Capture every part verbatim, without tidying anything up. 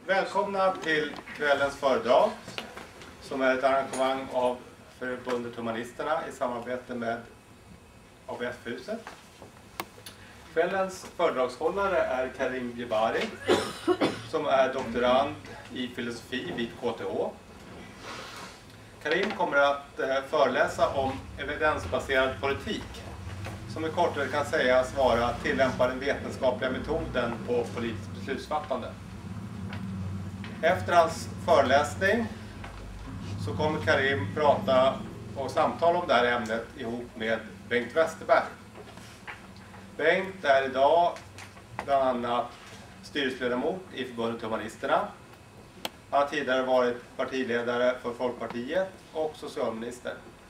Välkomna till kvällens föredrag som är ett arrangemang av Förbundet Humanisterna i samarbete med A B F-huset. Kvällens föredragshållare är Karim Jebari som är doktorand i filosofi vid K T H. Karim kommer att föreläsa om evidensbaserad politik som i korthet kan sägas vara att tillämpa den vetenskapliga metoden på politiskt beslutsfattande. Efter hans föreläsning så kommer Karim prata och samtala om det här ämnet ihop med Bengt Westerberg. Bengt är idag bland annat styrelseledamot i Förbundet Humanisterna. Han har tidigare varit partiledare för Folkpartiet och socialminister.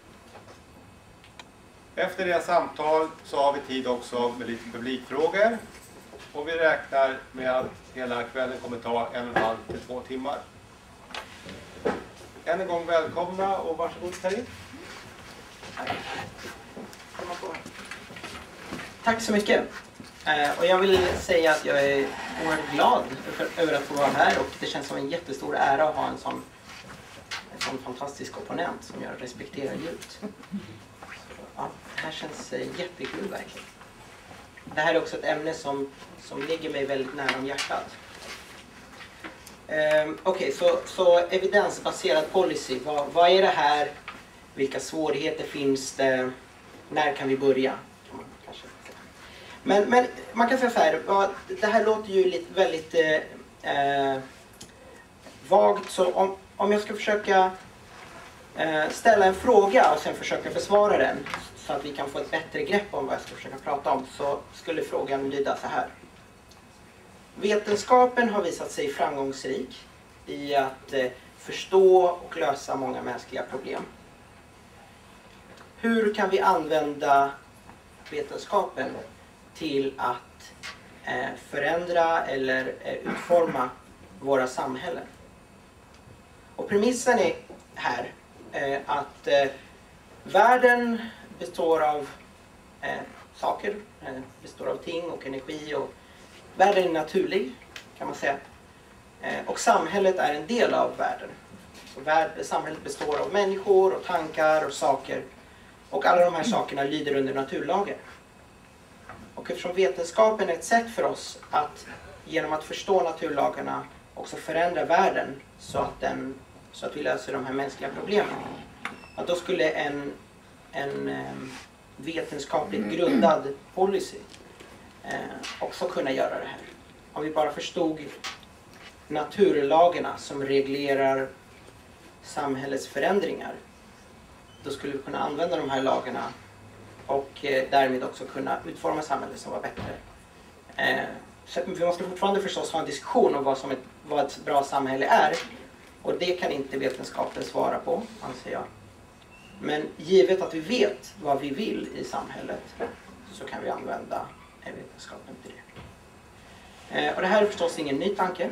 Efter det samtal så har vi tid också med lite publikfrågor. Och vi räknar med att hela kvällen kommer ta en och en halv till två timmar. Än en gång välkomna och varsågod Karin. Tack så mycket. Och jag vill säga att jag är oerhört glad över att få vara här och det känns som en jättestor ära att ha en sån, en sån fantastisk opponent som jag respekterar djupt. Ja, det här känns jättekul verkligen. Det här är också ett ämne som, som ligger mig väldigt nära om hjärtat. Um, Okej, okay, så, så evidensbaserad policy. Vad, vad är det här? Vilka svårigheter finns det? När kan vi börja? Kan man kanske säga. Men, men man kan säga så här. Det här låter ju lite, väldigt eh, vagt. Så om, om jag ska försöka eh, ställa en fråga och sen försöka besvara den. Så att vi kan få ett bättre grepp om vad jag ska försöka prata om. Så skulle frågan lyda så här. Vetenskapen har visat sig framgångsrik i att eh, förstå och lösa många mänskliga problem. Hur kan vi använda vetenskapen till att eh, förändra eller eh, utforma våra samhällen? Och premissen är här eh, att eh, världen består av eh, saker, eh, består av ting och energi och världen är naturlig kan man säga. Eh, och samhället är en del av världen. Så värld, samhället består av människor och tankar och saker. Och alla de här sakerna lyder under naturlagar. Och eftersom vetenskapen är ett sätt för oss att genom att förstå naturlagarna också förändra världen så att, den, så att vi löser de här mänskliga problemen. Att då skulle en en eh, vetenskapligt grundad policy eh, också kunna göra det här. Om vi bara förstod naturlagarna som reglerar samhällets förändringar, då skulle vi kunna använda de här lagarna och eh, därmed också kunna utforma samhället som var bättre. Eh, så vi måste fortfarande förstås ha en diskussion om vad, som ett, vad ett bra samhälle är, och det kan inte vetenskapen svara på, anser jag. Men givet att vi vet vad vi vill i samhället så kan vi använda vetenskapen till det. Eh, och det här är förstås ingen ny tanke.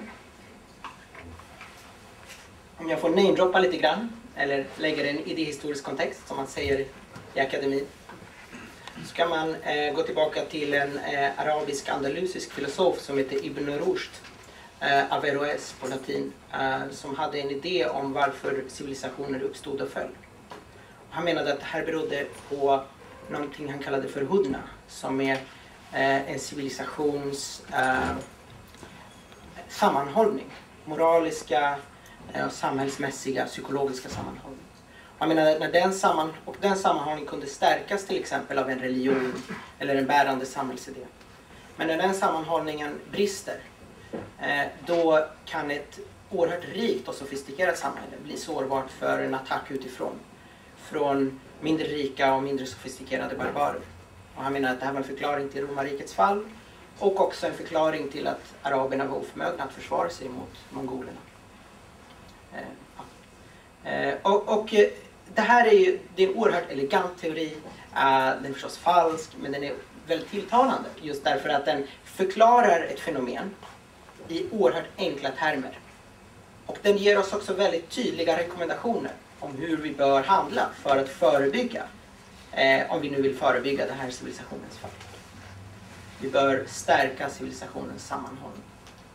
Om jag får namedroppa lite grann eller lägga det i en idéhistorisk kontext som man säger i akademin, så kan man eh, gå tillbaka till en eh, arabisk andalusisk filosof som heter Ibn Rushd, eh, Averroes på latin, eh, som hade en idé om varför civilisationer uppstod och föll. Han menade att det här berodde på någonting han kallade för hudna, som är eh, en civilisations eh, sammanhållning. Moraliska, eh, samhällsmässiga, psykologiska sammanhållning. Han menade att när den, samman, och den sammanhållningen kunde stärkas till exempel av en religion eller en bärande samhällsidé. Men när den sammanhållningen brister, eh, då kan ett oerhört rikt och sofistikerat samhälle bli sårbart för en attack utifrån. Från mindre rika och mindre sofistikerade barbarer. Och han menar att det här var en förklaring till romarrikets fall och också en förklaring till att araberna var oförmögna att försvara sig mot mongolerna. Eh, ja. eh, och, och det här är ju det är en oerhört elegant teori. Eh, den är förstås falsk, men den är väldigt tilltalande just därför att den förklarar ett fenomen i oerhört enkla termer. Och den ger oss också väldigt tydliga rekommendationer om hur vi bör handla för att förebygga, eh, om vi nu vill förebygga det här civilisationens fall. Vi bör stärka civilisationens sammanhållning.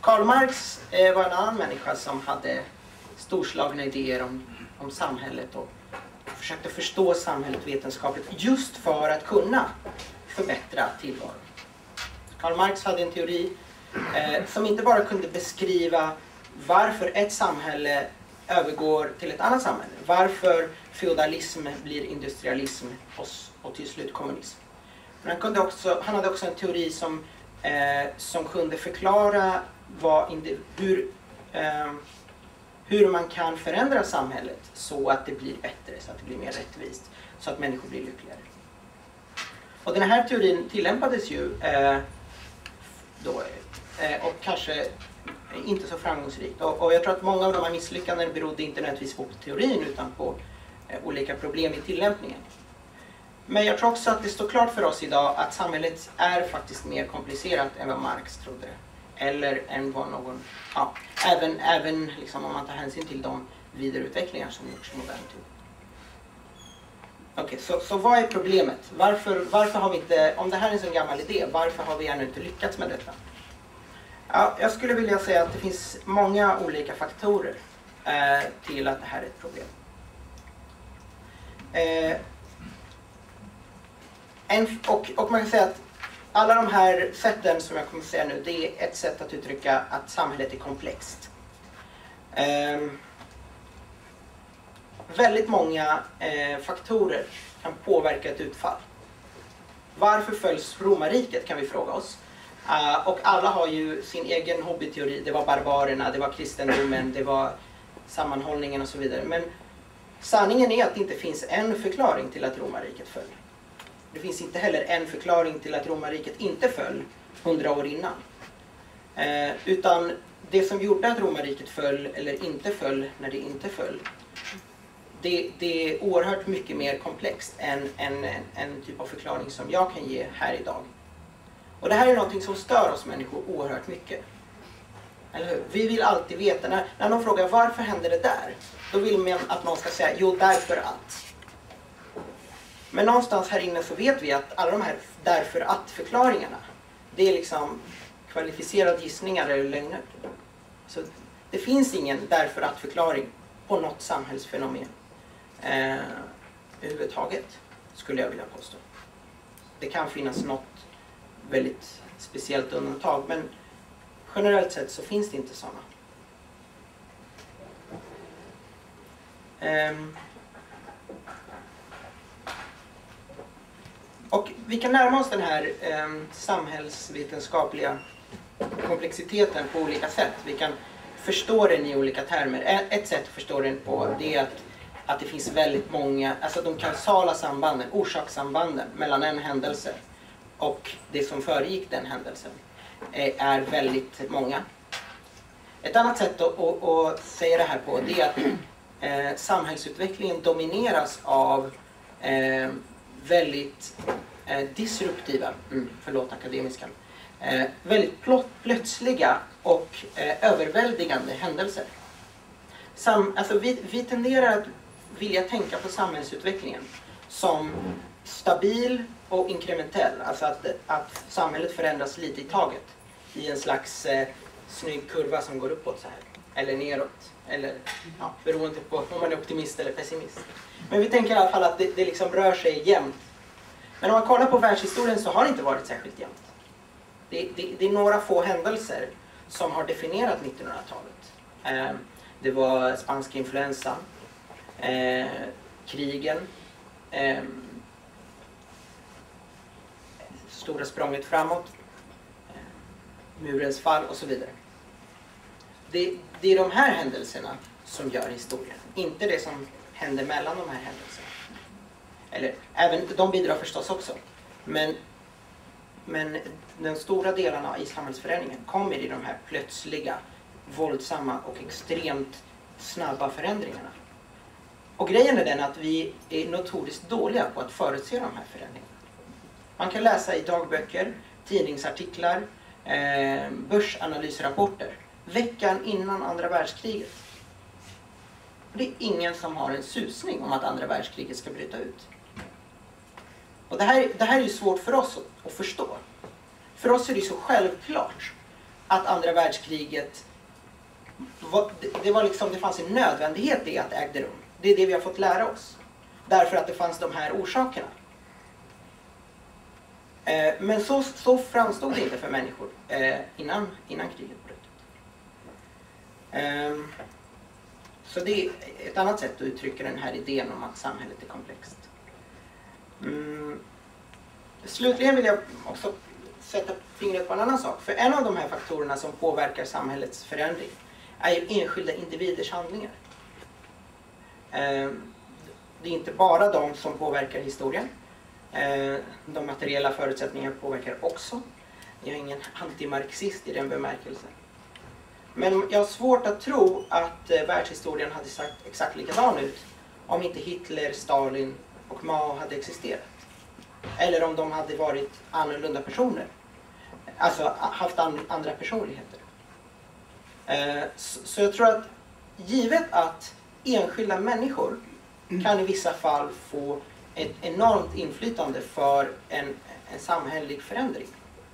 Karl Marx eh, var en annan människa som hade storslagna idéer om, om samhället och försökte förstå samhället vetenskapligt just för att kunna förbättra tillvaron. Karl Marx hade en teori eh, som inte bara kunde beskriva varför ett samhälle övergår till ett annat samhälle. Varför feudalism blir industrialism och, och till slut kommunism. Men han, kunde också, han hade också en teori som, eh, som kunde förklara vad, hur, eh, hur man kan förändra samhället så att det blir bättre, så att det blir mer rättvist, så att människor blir lyckligare. Och den här teorin tillämpades ju eh, då, eh, och kanske inte så framgångsrikt. Och, och jag tror att många av de här misslyckanden berodde inte nödvändigtvis på teorin utan på eh, olika problem i tillämpningen. Men jag tror också att det står klart för oss idag att samhället är faktiskt mer komplicerat än vad Marx trodde. Eller än vad någon, ja, även, även liksom om man tar hänsyn till de vidareutvecklingar som gjorts i modern tid. Okej, okay, så, så vad är problemet? Varför, varför har vi inte, om det här är en så gammal idé, varför har vi ännu inte lyckats med detta? Ja, jag skulle vilja säga att det finns många olika faktorer eh, till att det här är ett problem. Eh, en, och, och man kan säga att alla de här sätten som jag kommer att säga nu, det är ett sätt att uttrycka att samhället är komplext. Eh, väldigt många eh, faktorer kan påverka ett utfall. Varför följs romarriket, kan vi fråga oss. Uh, och alla har ju sin egen hobbyteori. Det var barbarerna, det var kristendomen, det var sammanhållningen och så vidare. Men sanningen är att det inte finns en förklaring till att romarriket föll. Det finns inte heller en förklaring till att romarriket inte föll hundra år innan. Uh, utan det som gjorde att romarriket föll eller inte föll när det inte föll, det, det är oerhört mycket mer komplext än en, en, en typ av förklaring som jag kan ge här idag. Och det här är någonting som stör oss människor oerhört mycket. Eller hur? Vi vill alltid veta, när, när någon frågar varför händer det där? Då vill man att någon ska säga, jo därför att. Men någonstans här inne så vet vi att alla de här därför att förklaringarna, det är liksom kvalificerade gissningar eller lögner. Så det finns ingen därför att förklaring på något samhällsfenomen. Eh, överhuvudtaget skulle jag vilja påstå. Det kan finnas något väldigt speciellt undantag, men generellt sett så finns det inte sådana. Um, och vi kan närma oss den här um, samhällsvetenskapliga komplexiteten på olika sätt. Vi kan förstå den i olika termer. Ett sätt att förstå den på det är att, att det finns väldigt många, alltså de kausala sambanden, orsakssambanden mellan en händelse och det som föregick den händelsen är väldigt många. Ett annat sätt att, att, att säga det här på det är att eh, samhällsutvecklingen domineras av eh, väldigt eh, disruptiva, mm, förlåt akademiskan, eh, väldigt plott, plötsliga och eh, överväldigande händelser. Sam, alltså vi, vi tenderar att vilja tänka på samhällsutvecklingen som stabil och inkrementell, alltså att, att samhället förändras lite i taget i en slags eh, snygg kurva som går uppåt så här, eller neråt, eller ja, beroende på om man är optimist eller pessimist. Men vi tänker i alla fall att det, det liksom rör sig jämnt. Men om man kollar på världshistorien så har det inte varit särskilt jämnt. Det, det, det är några få händelser som har definierat nittonhundratalet. Eh, det var spanska influensan, eh, krigen, eh, stora språnget framåt, murens fall och så vidare. Det, det är de här händelserna som gör historien, inte det som händer mellan de här händelserna. Eller, även, de bidrar förstås också. Men, men den stora delarna i samhällsförändringen kommer i de här plötsliga, våldsamma och extremt snabba förändringarna. Och grejen är den att vi är notoriskt dåliga på att förutse de här förändringarna. Man kan läsa i dagböcker, tidningsartiklar, eh, börsanalysrapporter veckan innan andra världskriget. Och det är ingen som har en susning om att andra världskriget ska bryta ut. Och det här, det här är ju svårt för oss att, att förstå. För oss är det så självklart att andra världskriget, det, var liksom, det fanns en nödvändighet i att det ägde rum. Det är det vi har fått lära oss. Därför att det fanns de här orsakerna. Men så, så framstod det inte för människor innan, innan kriget bröt ut. Så det är ett annat sätt att uttrycka den här idén om att samhället är komplext. Mm. Slutligen vill jag också sätta fingret på en annan sak. För en av de här faktorerna som påverkar samhällets förändring är ju enskilda individers handlingar. Det är inte bara de som påverkar historien. De materiella förutsättningarna påverkar också. Jag är ingen antimarxist i den bemärkelsen. Men jag har svårt att tro att världshistorien hade sett exakt likadan ut om inte Hitler, Stalin och Mao hade existerat. Eller om de hade varit annorlunda personer. Alltså haft andra personligheter. Så jag tror att givet att enskilda människor kan i vissa fall få ett enormt inflytande för en, en samhällelig förändring.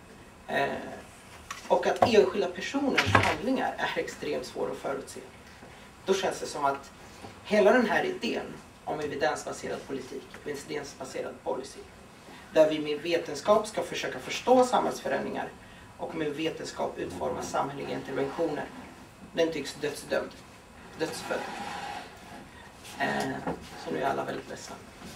Och att enskilda personers handlingar är extremt svåra att förutse. Då känns det som att hela den här idén om evidensbaserad politik, evidensbaserad policy, där vi med vetenskap ska försöka förstå samhällsförändringar och med vetenskap utforma samhälleliga interventioner, den tycks dödsdömd, dödsfödd. Eh, så nu är alla väldigt ledsna.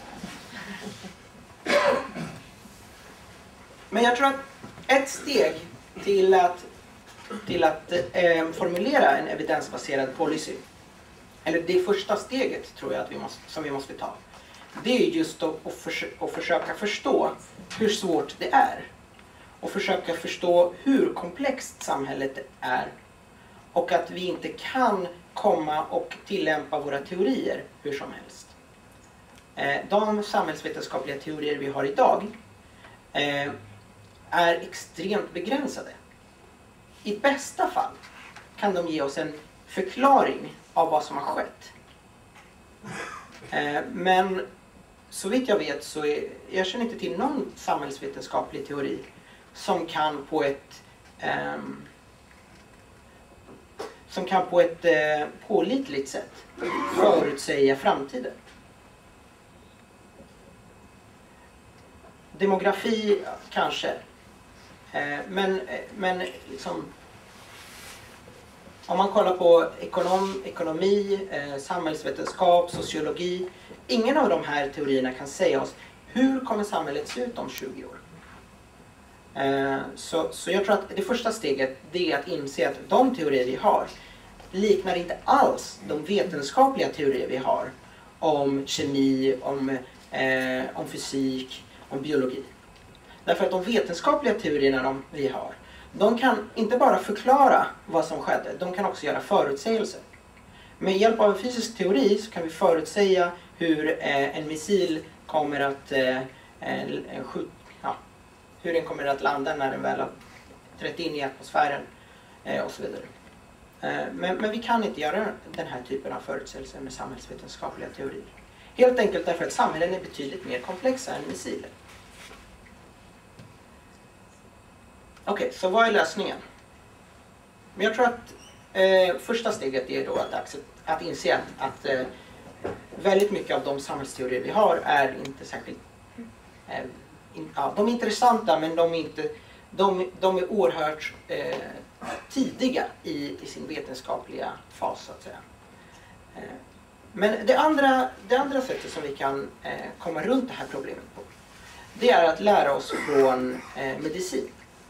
Men jag tror att ett steg till att, till att eh, formulera en evidensbaserad policy, eller det första steget tror jag att vi måste, som vi måste ta, det är just att, att, förs- att försöka förstå hur svårt det är. Och försöka förstå hur komplext samhället är. Och att vi inte kan komma och tillämpa våra teorier hur som helst. Eh, de samhällsvetenskapliga teorier vi har idag eh, är extremt begränsade. I bästa fall kan de ge oss en förklaring av vad som har skett. Eh, men så vitt jag vet så är, jag känner inte till någon samhällsvetenskaplig teori som kan på ett eh, som kan på ett eh, pålitligt sätt förutsäga framtiden. Demografi kanske. Eh, men men liksom, om man kollar på ekonom, ekonomi, eh, samhällsvetenskap, sociologi. Ingen av de här teorierna kan säga oss hur kommer samhället se ut om tjugo år. Eh, så, så jag tror att det första steget det är att inse att de teorier vi har liknar inte alls de vetenskapliga teorier vi har om kemi, om, eh, om fysik, om biologi. Därför att de vetenskapliga teorierna de vi har, de kan inte bara förklara vad som skedde, de kan också göra förutsägelser. Med hjälp av en fysisk teori så kan vi förutsäga hur eh, en missil kommer att eh, en skjut, ja, hur den kommer att landa när den väl har trätt in i atmosfären eh, och så vidare. Eh, men, men vi kan inte göra den här typen av förutsägelser med samhällsvetenskapliga teorier. Helt enkelt därför att samhällen är betydligt mer komplexa än missiler. Okej, okay, så vad är lösningen? Men jag tror att eh, första steget är då att, att inse att, att eh, väldigt mycket av de samhällsteorier vi har är inte särskilt... Eh, in, ja, de är intressanta men de är, inte, de, de är oerhört eh, tidiga i, i sin vetenskapliga fas så att säga. Eh, men det andra, det andra sättet som vi kan eh, komma runt det här problemet på, det är att lära oss från eh, medicin.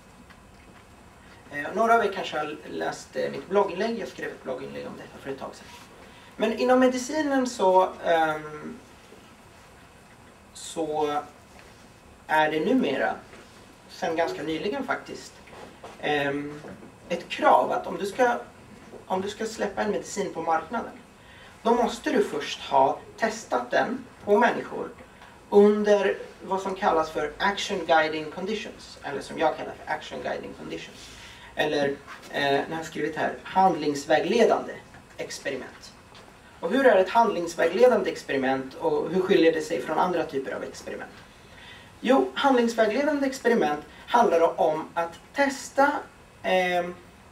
Eh, några av er kanske har läst eh, mitt blogginlägg. Jag skrev ett blogginlägg om detta för ett tag sedan. Men inom medicinen så, um, så är det numera, sedan ganska nyligen faktiskt, um, ett krav att om du, ska, om du ska släppa en medicin på marknaden, då måste du först ha testat den på människor under vad som kallas för action guiding conditions, eller som jag kallar för action guiding conditions. Eller, eh, när jag har skrivit här, handlingsvägledande experiment. Och hur är ett handlingsvägledande experiment och hur skiljer det sig från andra typer av experiment? Jo, handlingsvägledande experiment handlar om att testa eh,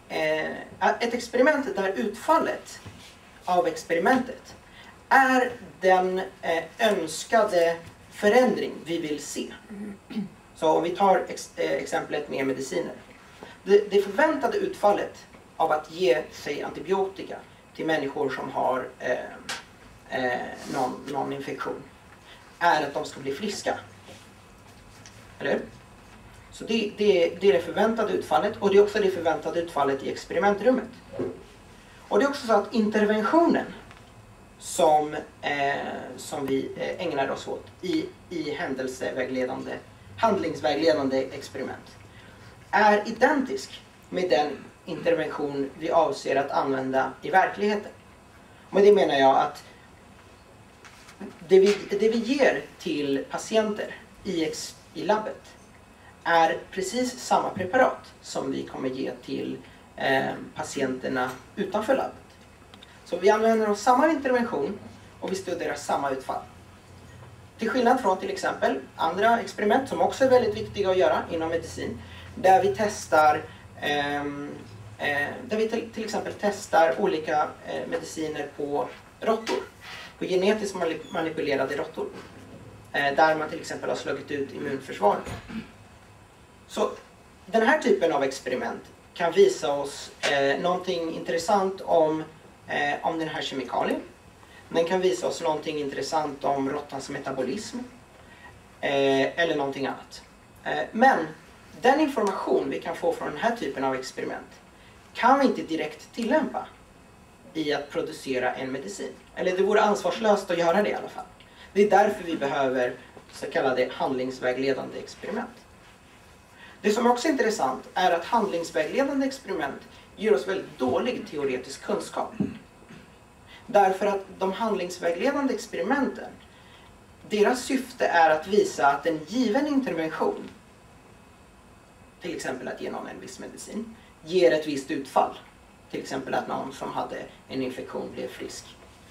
eh, ett experiment där utfallet av experimentet är den eh, önskade förändring vi vill se. Så om vi tar ex, eh, exemplet med mediciner. Det, det förväntade utfallet av att ge sig antibiotika till människor som har eh, eh, någon, någon infektion är att de ska bli friska. Eller? Så det, det, det är det förväntade utfallet, och det är också det förväntade utfallet i experimentrummet. Och det är också så att interventionen som, eh, som vi ägnar oss åt i, i händelsevägledande, handlingsvägledande experiment är identisk med den intervention vi avser att använda i verkligheten. Och med det menar jag att det vi, det vi ger till patienter i, ex, i labbet är precis samma preparat som vi kommer ge till eh, patienterna utanför labbet. Så vi använder oss samma intervention och vi studerar samma utfall. Till skillnad från till exempel andra experiment som också är väldigt viktiga att göra inom medicin, där vi testar eh, eh, där vi till, till exempel testar olika eh, mediciner på råttor, på genetiskt manipulerade råttor, eh, där man till exempel har slagit ut immunförsvaret. Så den här typen av experiment kan visa oss eh, någonting intressant om, eh, om den här kemikalien. Den kan visa oss någonting intressant om råttans metabolism eh, eller någonting annat. Eh, men den information vi kan få från den här typen av experiment kan vi inte direkt tillämpa i att producera en medicin. Eller det vore ansvarslöst att göra det i alla fall. Det är därför vi behöver så kallade handlingsvägledande experiment. Det som också är intressant är att handlingsvägledande experiment ger oss väldigt dålig teoretisk kunskap. Därför att de handlingsvägledande experimenten, deras syfte är att visa att en given intervention, till exempel att ge någon en viss medicin, ger ett visst utfall. Till exempel att någon som hade en infektion blev frisk.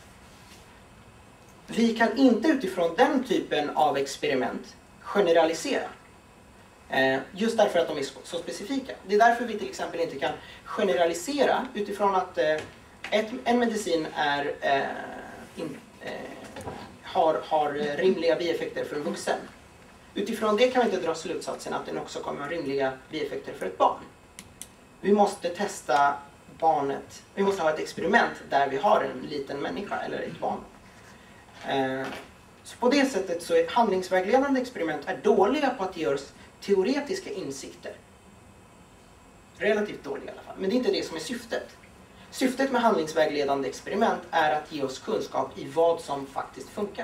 Vi kan inte utifrån den typen av experiment generalisera. Just därför att de är så specifika. Det är därför vi till exempel inte kan generalisera utifrån att ett, en medicin är, eh, in, eh, har, har rimliga bieffekter för en vuxen. Utifrån det kan vi inte dra slutsatsen att den också kommer ha rimliga bieffekter för ett barn. Vi måste testa barnet, vi måste ha ett experiment där vi har en liten människa eller ett barn. Eh, så på det sättet så är handlingsvägledande experiment är dåliga på att ge oss teoretiska insikter. Relativt dåliga i alla fall. Men det är inte det som är syftet. Syftet med handlingsvägledande experiment är att ge oss kunskap i vad som faktiskt funkar.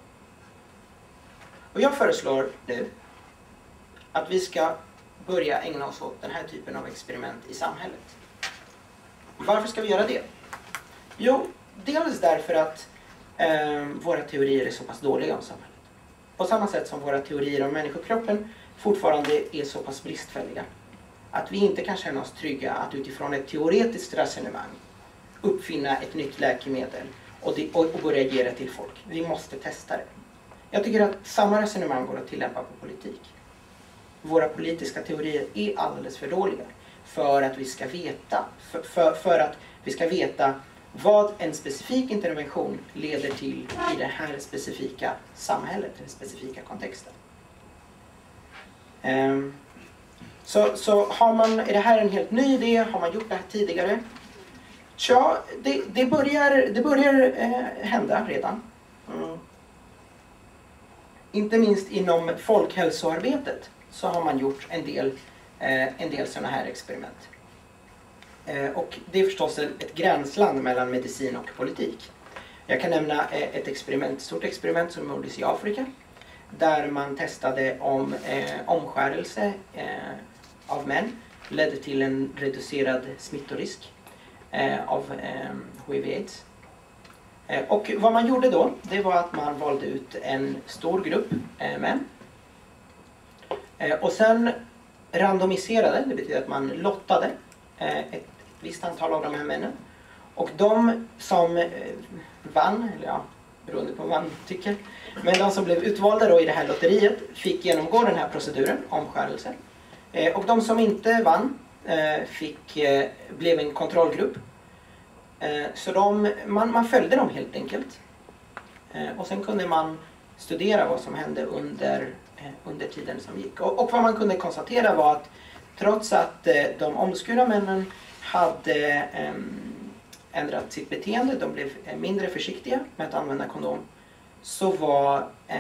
Och jag föreslår nu att vi ska börja ägna oss åt den här typen av experiment i samhället. Varför ska vi göra det? Jo, dels därför att eh, våra teorier är så pass dåliga om samhället. På samma sätt som våra teorier om människokroppen fortfarande är så pass bristfälliga att vi inte kan känna oss trygga att utifrån ett teoretiskt resonemang uppfinna ett nytt läkemedel och, det, och, och börja ge det till folk. Vi måste testa det. Jag tycker att samma resonemang går att tillämpa på politik. Våra politiska teorier är alldeles för dåliga för att vi ska veta, för, för, för att vi ska veta vad en specifik intervention leder till i det här specifika samhället, den specifika kontexten. Um, så, så har man, är det här en helt ny idé? Har man gjort det här tidigare? Ja, det, det börjar, det börjar eh, hända redan. Mm. Inte minst inom folkhälsoarbetet så har man gjort en del, eh, en del sådana här experiment. Eh, och det är förstås ett gränsland mellan medicin och politik. Jag kan nämna eh, ett experiment, stort experiment som gjordes i Afrika. Där man testade om eh, omskärelse eh, av män ledde till en reducerad smittorisk eh, av eh, H I V aids. Eh, och vad man gjorde då, det var att man valde ut en stor grupp eh, män. Eh, och sen randomiserade, det betyder att man lottade eh, ett visst antal av de här männen. Och de som eh, vann, eller ja, beroende på vad man tycker, men de som blev utvalda då i det här lotteriet fick genomgå den här proceduren, omskärelse. Eh, och de som inte vann, eh, fick, eh, blev en kontrollgrupp. Eh, så de, man, man följde dem helt enkelt. Eh, och sen kunde man studera vad som hände under, eh, under tiden som gick. Och, och vad man kunde konstatera var att trots att eh, de omskurna männen hade eh, ändrat sitt beteende, de blev eh, mindre försiktiga med att använda kondom, så var, eh,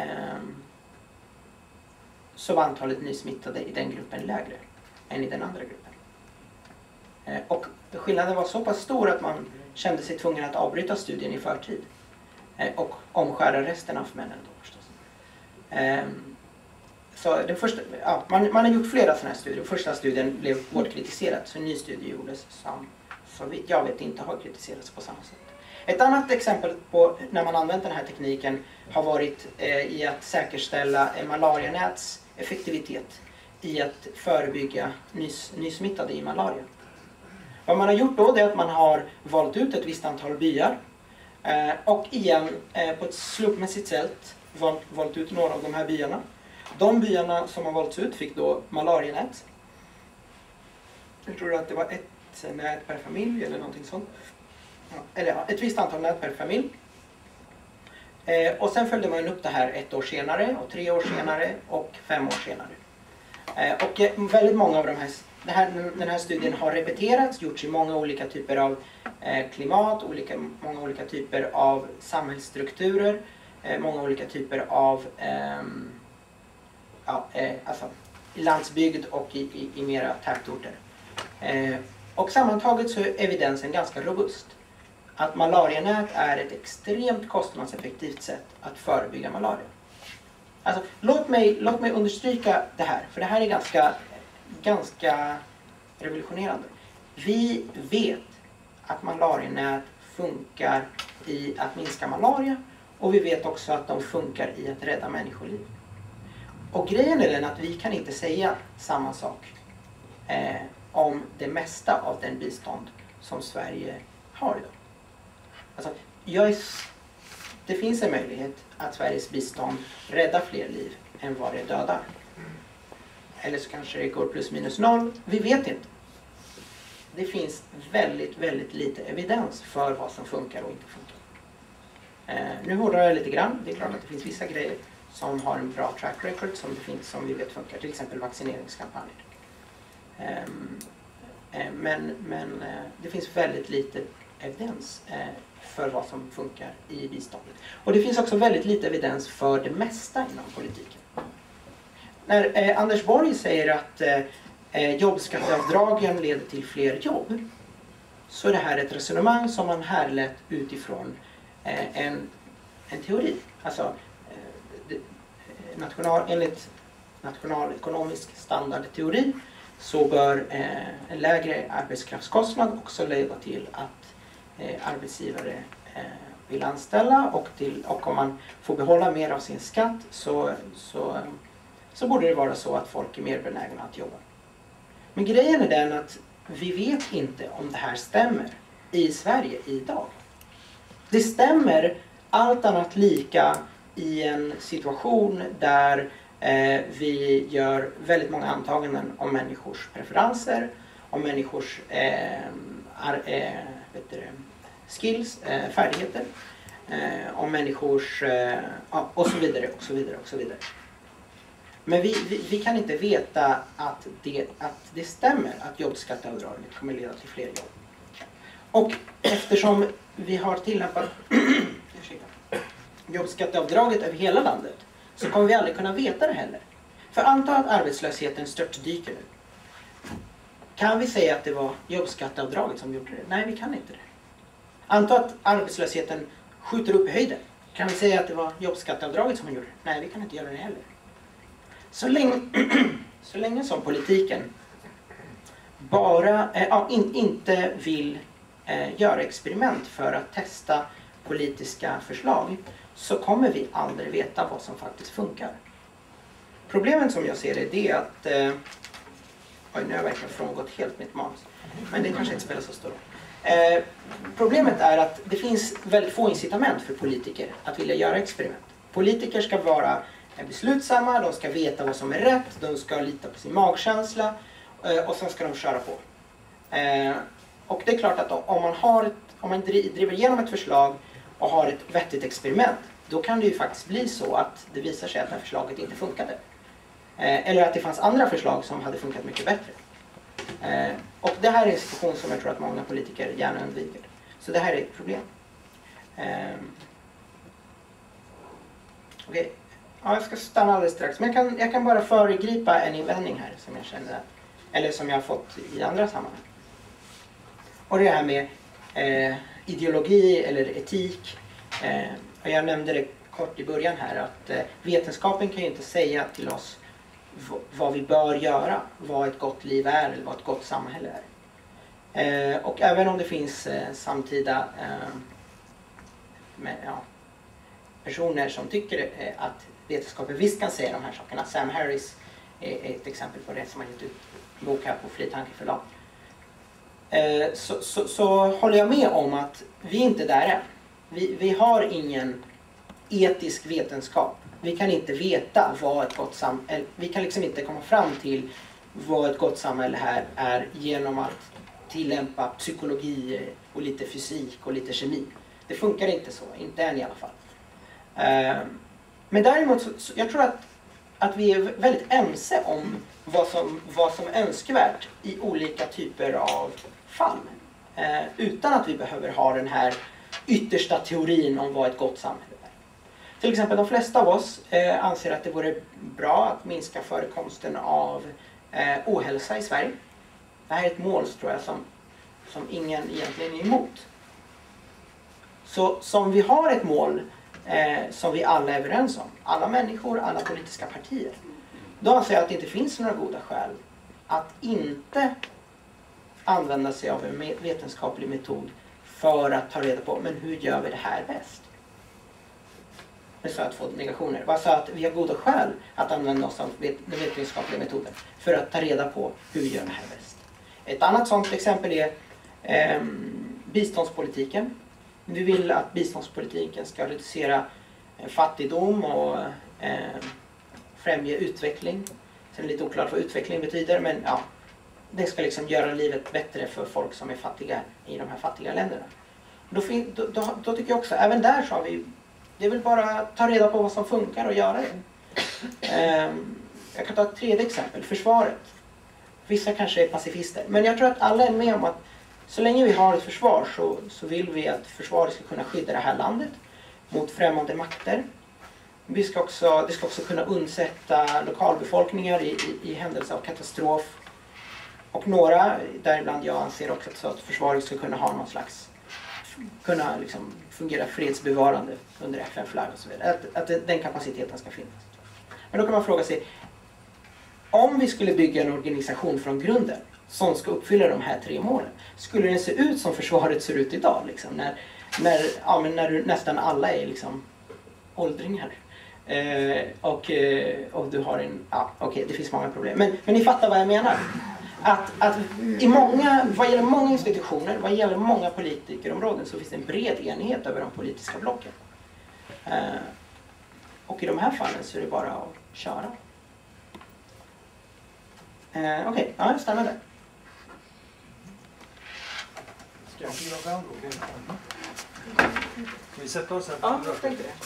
så var antalet nysmittade i den gruppen lägre än i den andra gruppen. Eh, och skillnaden var så pass stor att man kände sig tvungen att avbryta studien i förtid. Eh, och omskära resten av männen då förstås. Eh, så den första, ja, man, man har gjort flera sådana här studier. Första studien blev hårt kritiserad, så en ny studie gjordes som, så vitt jag vet, inte har kritiserats på samma sätt. Ett annat exempel på när man använt den här tekniken har varit eh, i att säkerställa eh, malarianäts effektivitet i att förebygga nys, nysmittade i malaria. Vad man har gjort då är att man har valt ut ett visst antal byar eh, och igen eh, på ett slumpmässigt sätt valt, valt ut några av de här byarna. De byarna som har valts ut fick då malarianät. Jag tror att det var ett nät per familj eller någonting sånt. Ja, eller ja, ett visst antal nät per familj. Eh, och sen följde man upp det här ett år senare och tre år senare och fem år senare. Eh, och eh, väldigt många av de här, det här, den här studien har repeterats, gjorts i många olika typer av eh, klimat, olika, många olika typer av samhällsstrukturer, eh, många olika typer av eh, ja, eh, alltså, i landsbygd och i, i, i mera tätorter. Eh, och sammantaget så är evidensen ganska robust. Att malarianät är ett extremt kostnadseffektivt sätt att förebygga malaria. Alltså, låt mig, låt mig understryka det här, för det här är ganska, ganska revolutionerande. Vi vet att malarianät funkar i att minska malaria, och vi vet också att de funkar i att rädda människoliv. Och grejen är den att vi kan inte säga samma sak eh, om det mesta av den bistånd som Sverige har idag. Alltså, jag är, det finns en möjlighet att Sveriges bistånd räddar fler liv än vad det dödar. Eller så kanske det går plus minus noll. Vi vet inte. Det finns väldigt, väldigt lite evidens för vad som funkar och inte funkar. Eh, nu hårdrar jag lite grann. Det är klart att det finns vissa grejer som har en bra track record som, det finns, som vi vet funkar. Till exempel vaccineringskampanjer. Eh, eh, men men eh, det finns väldigt lite evidens eh, för vad som funkar i biståndet. Och det finns också väldigt lite evidens för det mesta inom politiken. När eh, Anders Borg säger att eh, jobbskatteavdragen leder till fler jobb, så är det här ett resonemang som man härlett utifrån eh, en, en teori. Alltså, eh, det, national, enligt nationalekonomisk standardteori så bör eh, en lägre arbetskraftskostnad också leda till att eh, arbetsgivare eh, vill anställa, och, till, och om man får behålla mer av sin skatt så, så, så borde det vara så att folk är mer benägna att jobba. Men grejen är den att vi vet inte om det här stämmer i Sverige idag. Det stämmer allt annat lika i en situation där eh, vi gör väldigt många antaganden om människors preferenser, om människors eh, ar, eh, vet du, skills, eh, färdigheter, eh, om människors eh, och så vidare och så vidare och så vidare. Men vi, vi, vi kan inte veta att det, att det stämmer att jobbskatteavdraget kommer leda till fler jobb. Och eftersom vi har tillämpat jobbskatteavdraget över hela landet så kommer vi aldrig kunna veta det heller. För anta att arbetslösheten störtdyker nu. Kan vi säga att det var jobbskatteavdraget som gjorde det? Nej, vi kan inte det. Anta att arbetslösheten skjuter upp i höjden. Kan vi säga att det var jobbskatteavdraget som gjorde det? Nej, vi kan inte göra det heller. Så länge, så länge som politiken bara äh, in, inte vill äh, göra experiment för att testa politiska förslag, så kommer vi aldrig veta vad som faktiskt funkar. Problemet som jag ser det är att äh, oj, nu har jag verkligen frångått helt mitt manus, men det kanske inte spelar så stor roll. Eh, problemet är att det finns väldigt få incitament för politiker att vilja göra experiment. Politiker ska vara beslutsamma, de ska veta vad som är rätt, de ska lita på sin magkänsla eh, och sen ska de köra på. Eh, och det är klart att om man, har ett, om man driver igenom ett förslag och har ett vettigt experiment, då kan det ju faktiskt bli så att det visar sig att det här förslaget inte funkade. Eh, eller att det fanns andra förslag som hade funkat mycket bättre. Eh, och det här är en situation som jag tror att många politiker gärna undviker. Så det här är ett problem. Eh, Okej, okay. Ja, jag ska stanna alldeles strax. Men jag kan, jag kan bara föregripa en invändning här som jag känner, eller som jag har fått i andra sammanhang. Och det här med eh, ideologi eller etik. Eh, och jag nämnde det kort i början här att eh, vetenskapen kan ju inte säga till oss v- vad vi bör göra, vad ett gott liv är eller vad ett gott samhälle är. Eh, och även om det finns eh, samtida eh, med, ja, personer som tycker eh, att vetenskapen visst kan säga de här sakerna. Sam Harris är, är ett exempel på det som har gett ut en bok här på Fri Tankeförlag. Eh, så, så, så håller jag med om att vi inte där är. Vi, vi har ingen etisk vetenskap. Vi kan inte veta vad ett gott samhälle, vi kan liksom inte komma fram till vad ett gott samhälle här är genom att tillämpa psykologi och lite fysik och lite kemi. Det funkar inte så, inte än i alla fall. Eh, men däremot så, så jag tror att, att vi är väldigt ense om vad som, vad som är önskvärt i olika typer av fall. Eh, utan att vi behöver ha den här yttersta teorin om vad ett gott samhälle är. Till exempel de flesta av oss eh, anser att det vore bra att minska förekomsten av eh, ohälsa i Sverige. Det här är ett mål, tror jag, som, som ingen egentligen är emot. Så som vi har ett mål eh, som vi alla är överens om, alla människor, alla politiska partier, då anser jag att det inte finns några goda skäl att inte använda sig av en vetenskaplig metod för att ta reda på, men hur gör vi det här bäst? Jag sa att få negationer. Vad sa att vi har goda skäl att använda oss av den vetenskapliga metoden för att ta reda på hur vi gör det här bäst. Ett annat sådant exempel är eh, biståndspolitiken. Vi vill att biståndspolitiken ska reducera eh, fattigdom och eh, främja utveckling. Sen är det lite oklart vad utveckling betyder, men ja, det ska liksom göra livet bättre för folk som är fattiga i de här fattiga länderna. Då, då, då, då tycker jag också, även där så har vi, det är väl bara att ta reda på vad som funkar och göra det. Um, jag kan ta ett tredje exempel, försvaret. Vissa kanske är pacifister, men jag tror att alla är med om att så länge vi har ett försvar så, så vill vi att försvaret ska kunna skydda det här landet mot främmande makter. Vi ska också, det ska också kunna undsätta lokalbefolkningar i, i, i händelse av katastrof. Och några, däribland jag, anser också så att försvaret ska kunna ha någon slags, kunna liksom fungera fredsbevarande under F N-flagg och så vidare. Att, att den kapaciteten ska finnas. Men då kan man fråga sig, om vi skulle bygga en organisation från grunden som ska uppfylla de här tre målen, skulle den se ut som försvaret ser ut idag? Liksom, när, när, ja, men när nästan alla är liksom åldringar. Eh, och, eh, och du har en, ja okej, okay, det finns många problem. Men, men ni fattar vad jag menar. Att, att i många, vad gäller många institutioner, vad gäller många politikerområden så finns det en bred enighet över de politiska blocken. Eh, och i de här fallen så är det bara att köra. Eh, Okej, okay. Ja, jag stannar där. Ska jag kliva fram då? Ska vi sätta oss här? Ja, jag tänkte det.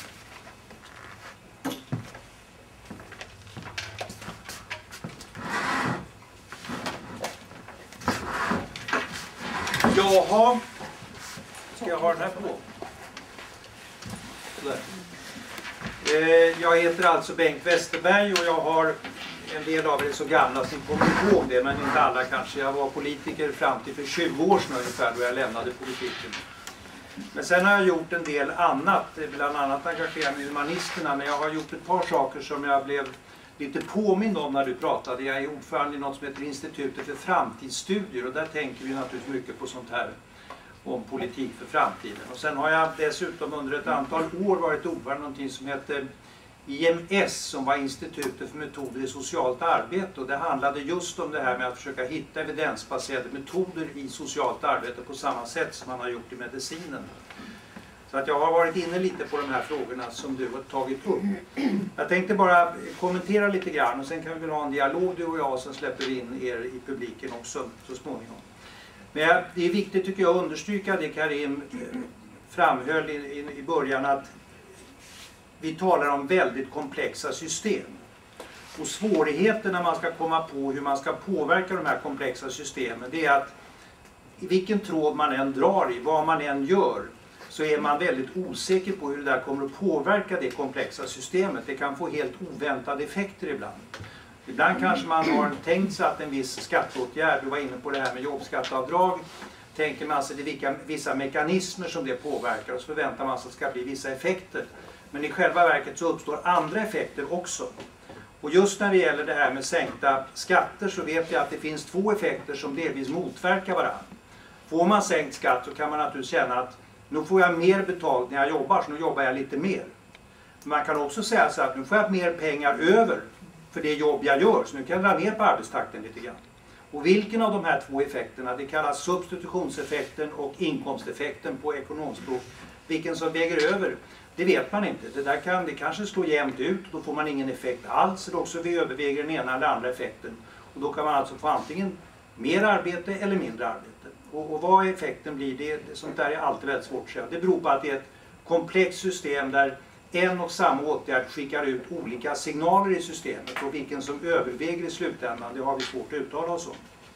Jaha, ska jag ha den här på? Sådär. Eh, jag heter alltså Bengt Westerberg och jag har, en del av er är så gamla som kommer ihåg det, men inte alla kanske. Jag var politiker fram till för tjugo år sedan ungefär då jag lämnade politiken. Men sen har jag gjort en del annat, bland annat engagerat mig i humanisterna, men jag har gjort ett par saker som jag blev lite påmind om när du pratade. Jag är ordförande i något som heter Institutet för framtidsstudier och där tänker vi naturligtvis mycket på sånt här om politik för framtiden. Och sen har jag dessutom under ett antal år varit ordförande i någonting som heter I M S som var Institutet för metoder i socialt arbete och det handlade just om det här med att försöka hitta evidensbaserade metoder i socialt arbete på samma sätt som man har gjort i medicinen. Så att jag har varit inne lite på de här frågorna som du har tagit upp. Jag tänkte bara kommentera lite grann och sen kan vi väl ha en dialog du och jag och sen släpper vi in er i publiken också så småningom. Men det är viktigt tycker jag att understryka det Karim framhöll i, i, i början, att vi talar om väldigt komplexa system. Och svårigheten när man ska komma på hur man ska påverka de här komplexa systemen, det är att i vilken tråd man än drar i, vad man än gör, så är man väldigt osäker på hur det där kommer att påverka det komplexa systemet. Det kan få helt oväntade effekter ibland. Ibland kanske man har tänkt sig att en viss skatteåtgärd, du var inne på det här med jobbskatteavdrag, tänker man sig vilka, vissa mekanismer som det påverkar och så förväntar man sig att det ska bli vissa effekter. Men i själva verket så uppstår andra effekter också. Och just när det gäller det här med sänkta skatter så vet jag att det finns två effekter som delvis motverkar varandra. Får man sänkt skatt så kan man naturligtvis känna att nu får jag mer betalt när jag jobbar, så nu jobbar jag lite mer. Men man kan också säga så att nu får jag mer pengar över för det jobb jag gör, så nu kan jag dra ner på arbetstakten lite grann. Och vilken av de här två effekterna, det kallas substitutionseffekten och inkomsteffekten på ekonomspråk, vilken som väger över, det vet man inte. Det där kan det kanske slå jämnt ut, då får man ingen effekt alls, eller också vi överväger den ena eller andra effekten. Och då kan man alltså få antingen mer arbete eller mindre arbete. Och, och vad effekten blir, det, sånt där är alltid väldigt svårt att säga. Det beror på att det är ett komplext system där en och samma åtgärd skickar ut olika signaler i systemet, och vilken som överväger i slutändan, det har vi svårt att uttala oss om.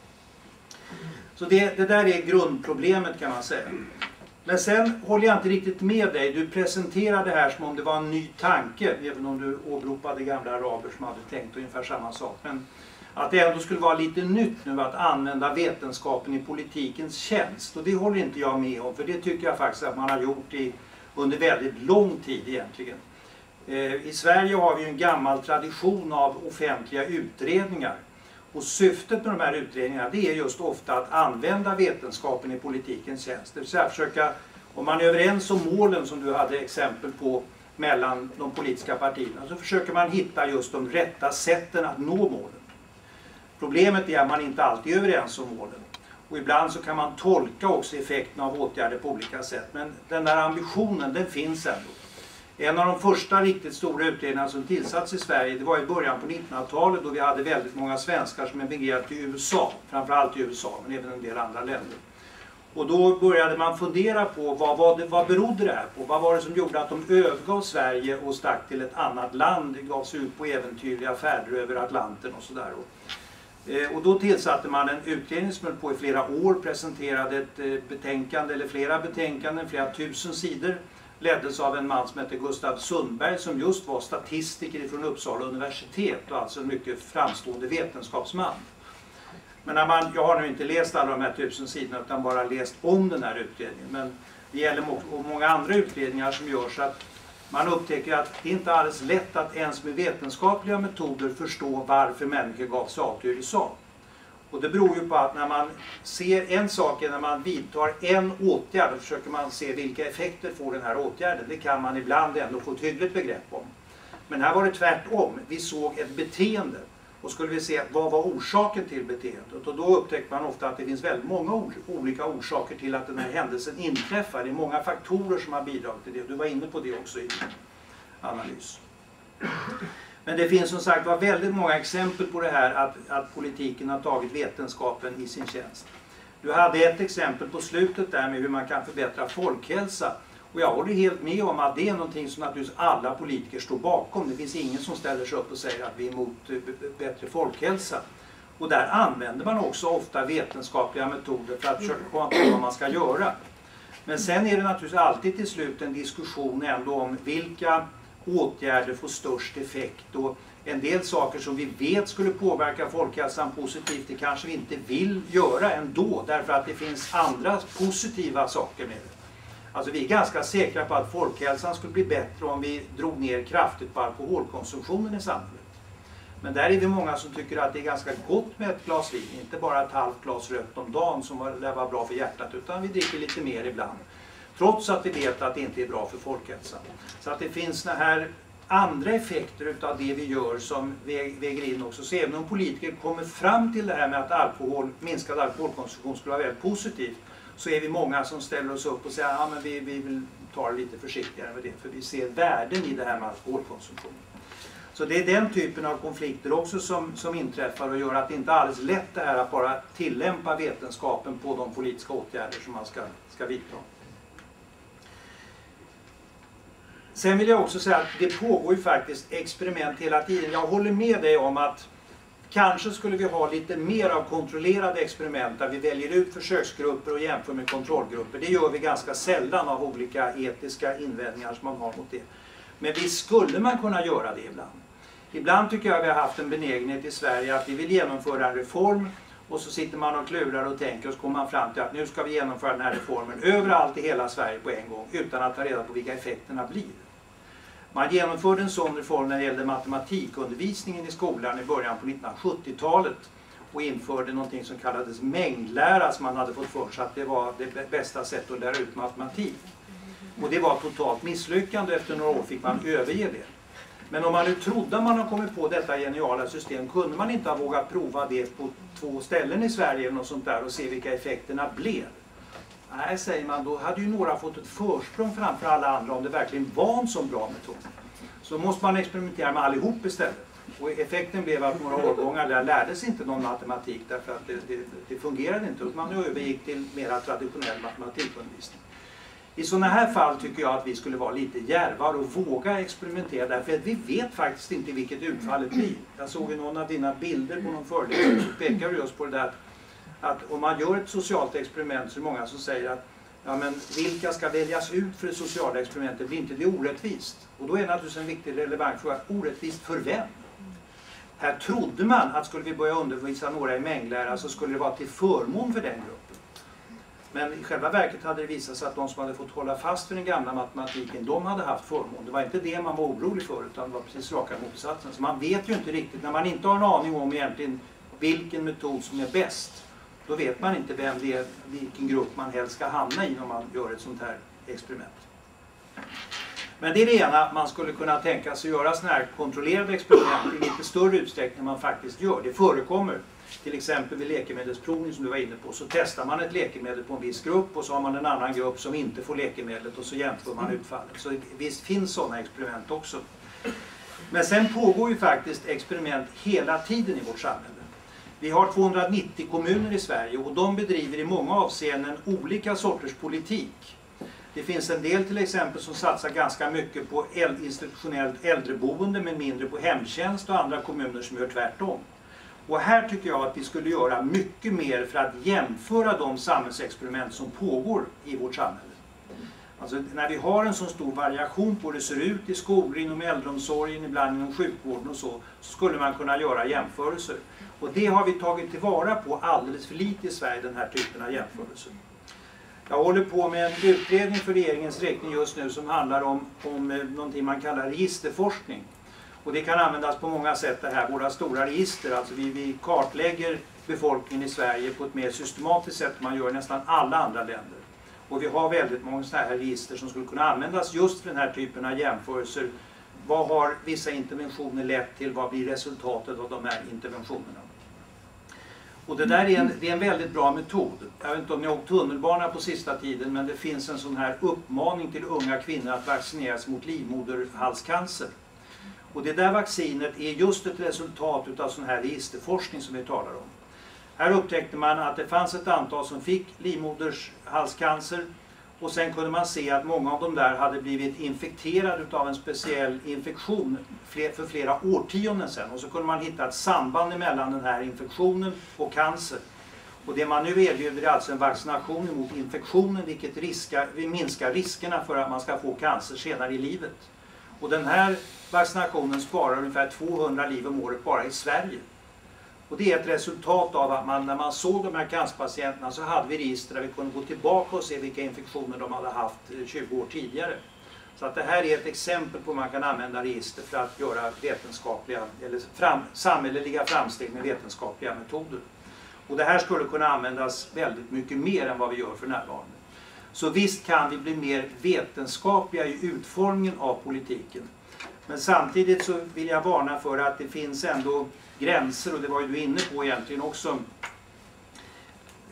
Så det, det där är grundproblemet kan man säga. Men sen håller jag inte riktigt med dig. Du presenterade det här som om det var en ny tanke, även om du åberopade gamla araber som hade tänkt ungefär samma sak. Men att det ändå skulle vara lite nytt nu att använda vetenskapen i politikens tjänst. Och det håller inte jag med om, för det tycker jag faktiskt att man har gjort i, under väldigt lång tid egentligen. Eh, I Sverige har vi en gammal tradition av offentliga utredningar. Och syftet med de här utredningarna, det är just ofta att använda vetenskapen i politikens tjänst. Det vill säga försöka, om man är överens om målen som du hade exempel på mellan de politiska partierna, så försöker man hitta just de rätta sätten att nå målen. Problemet är att man inte alltid är överens om målen. Och ibland så kan man tolka också effekterna av åtgärder på olika sätt. Men den där ambitionen, den finns ändå. En av de första riktigt stora utredningarna som tillsatts i Sverige, det var i början på nittonhundratalet, då vi hade väldigt många svenskar som emigrerade till U S A. Framförallt i U S A, men även en del andra länder. Och då började man fundera på vad, var det, vad berodde det här på? Vad var det som gjorde att de övergav Sverige och stack till ett annat land? Det gav sig ut på äventyrliga färder över Atlanten och sådär. Och då tillsatte man en utredning som höll på i flera år, presenterade ett betänkande eller flera betänkanden, flera tusen sidor, leddes av en man som heter Gustav Sundberg som just var statistiker från Uppsala universitet och alltså en mycket framstående vetenskapsman. Men när man, jag har nu inte läst alla de här tusen sidorna utan bara läst om den här utredningen, men det gäller många andra utredningar som görs att man upptäcker att det inte är alldeles lätt att ens med vetenskapliga metoder förstå varför människor gav sig av till U S A. Och det beror ju på att när man ser en sak, när man vidtar en åtgärd, och försöker man se vilka effekter får den här åtgärden. Det kan man ibland ändå få ett hyggligt begrepp om. Men här var det tvärtom. Vi såg ett beteende och skulle vi se vad var orsaken till beteendet. Och då upptäckte man ofta att det finns väldigt många olika orsaker till att den här händelsen inträffar. Det är många faktorer som har bidragit till det. Du var inne på det också i din analys. Men det finns som sagt var väldigt många exempel på det här att, att politiken har tagit vetenskapen i sin tjänst. Du hade ett exempel på slutet där med hur man kan förbättra folkhälsa. Och jag håller helt med om att det är någonting som naturligtvis alla politiker står bakom. Det finns ingen som ställer sig upp och säger att vi är emot bättre folkhälsa. Och där använder man också ofta vetenskapliga metoder för att försöka komma på vad man ska göra. Men sen är det naturligtvis alltid till slut en diskussion ändå om vilka åtgärder får störst effekt, och en del saker som vi vet skulle påverka folkhälsan positivt, det kanske vi inte vill göra ändå därför att det finns andra positiva saker med det. Alltså vi är ganska säkra på att folkhälsan skulle bli bättre om vi drog ner kraftigt på alkoholkonsumtionen i samhället. Men där är vi många som tycker att det är ganska gott med ett glas vin, inte bara ett halvt glas rött om dagen som lär vara bra för hjärtat, utan vi dricker lite mer ibland. Trots att vi vet att det inte är bra för folkhälsan. Så att det finns såna här andra effekter utav det vi gör som väger in också. Så även om politiker kommer fram till det här med att alkohol, minskad alkoholkonsumtion skulle vara väldigt positivt, så är vi många som ställer oss upp och säger att ja, vi, vi vill ta det lite försiktigare med det, för vi ser värden i det här med alkoholkonsumtion. Så det är den typen av konflikter också som, som inträffar och gör att det inte är alldeles lätt det här att bara tillämpa vetenskapen på de politiska åtgärder som man ska, ska vidta. Sen vill jag också säga att det pågår ju faktiskt experiment hela tiden. Jag håller med dig om att kanske skulle vi ha lite mer av kontrollerade experiment där vi väljer ut försöksgrupper och jämför med kontrollgrupper. Det gör vi ganska sällan av olika etiska invändningar som man har mot det. Men visst skulle man kunna göra det ibland. Ibland tycker jag vi har haft en benägenhet i Sverige att vi vill genomföra en reform och så sitter man och klurar och tänker och så kommer man fram till att nu ska vi genomföra den här reformen överallt i hela Sverige på en gång utan att ta reda på vilka effekterna blir. Man genomförde en sån reform när det gällde matematikundervisningen i skolan i början på nittonhundrasjuttiotalet och införde någonting som kallades mängdlära som man hade fått för sig att det var det bästa sättet att lära ut matematik. Och det var totalt misslyckande, efter några år fick man överge det. Men om man nu trodde man har kommit på detta geniala system kunde man inte ha vågat prova det på två ställen i Sverige eller något sånt där och se vilka effekterna blev. Nej, säger man, då hade ju några fått ett försprång framför alla andra om det verkligen var en så bra metod. Så måste man experimentera med allihop istället. Och effekten blev att några årgångar där lärdes inte någon matematik därför att det, det, det fungerade inte. Och man övergick till mer traditionell matematikundervisning. I sådana här fall tycker jag att vi skulle vara lite djärvare och våga experimentera därför att vi vet faktiskt inte vilket utfallet blir. Jag såg i någon av dina bilder på någon föreläsning så pekar du just på det där att om man gör ett socialt experiment så är det många som säger att ja, men vilka ska väljas ut för det sociala experimentet, blir inte det orättvist? Och då är naturligtvis en viktig relevant fråga, orättvist för vem? Här trodde man att skulle vi börja undervisa några i mängdlära så skulle det vara till förmån för den gruppen. Men i själva verket hade det visat sig att de som hade fått hålla fast vid den gamla matematiken, de hade haft förmån. Det var inte det man var orolig för utan det var precis raka motsatsen. Så man vet ju inte riktigt, när man inte har en aning om egentligen vilken metod som är bäst, då vet man inte vem det är, vilken grupp man helst ska hamna i när man gör ett sånt här experiment. Men det är det ena, man skulle kunna tänka sig göra sådana här kontrollerade experiment i lite större utsträckning än man faktiskt gör. Det förekommer. Till exempel vid läkemedelsprovning som du var inne på så testar man ett läkemedel på en viss grupp och så har man en annan grupp som inte får läkemedlet och så jämför man utfallet. Så visst finns sådana experiment också. Men sen pågår ju faktiskt experiment hela tiden i vårt samhälle. Vi har tvåhundranittio kommuner i Sverige och de bedriver i många avseenden olika sorters politik. Det finns en del till exempel som satsar ganska mycket på institutionellt äldreboende men mindre på hemtjänst och andra kommuner som gör tvärtom. Och här tycker jag att vi skulle göra mycket mer för att jämföra de samhällsexperiment som pågår i vårt samhälle. Alltså när vi har en så stor variation på hur det ser ut i skolor, inom äldreomsorgen, ibland inom sjukvården och så, så skulle man kunna göra jämförelser. Och det har vi tagit tillvara på alldeles för lite i Sverige, den här typen av jämförelser. Jag håller på med en utredning för regeringens räkning just nu som handlar om, om någonting man kallar registerforskning. Och det kan användas på många sätt det här, våra stora register. Alltså vi, vi kartlägger befolkningen i Sverige på ett mer systematiskt sätt än man gör i nästan alla andra länder. Och vi har väldigt många sådana här register som skulle kunna användas just för den här typen av jämförelser. Vad har vissa interventioner lett till? Vad blir resultatet av de här interventionerna? Och det där är en, det är en väldigt bra metod. Jag vet inte om ni har åkt tunnelbana på sista tiden, men det finns en sån här uppmaning till unga kvinnor att vaccineras mot livmoderhalscancer. Och det där vaccinet är just ett resultat av sån här registerforskning som vi talar om. Här upptäckte man att det fanns ett antal som fick livmoderhalscancer och sen kunde man se att många av dem där hade blivit infekterade av en speciell infektion för flera årtionden sedan. Och så kunde man hitta ett samband mellan den här infektionen och cancer. Och det man nu erbjuder är alltså en vaccination mot infektionen, vilket riska, vi minskar riskerna för att man ska få cancer senare i livet. Och den här vaccinationen sparar ungefär tvåhundra liv om året bara i Sverige. Och det är ett resultat av att man, när man såg de här cancerpatienterna så hade vi register där vi kunde gå tillbaka och se vilka infektioner de hade haft tjugo år tidigare. Så att det här är ett exempel på hur man kan använda register för att göra vetenskapliga eller fram, samhälleliga framsteg med vetenskapliga metoder. Och det här skulle kunna användas väldigt mycket mer än vad vi gör för närvarande. Så visst kan vi bli mer vetenskapliga i utformningen av politiken. Men samtidigt så vill jag varna för att det finns ändå gränser, och det var ju du inne på egentligen också.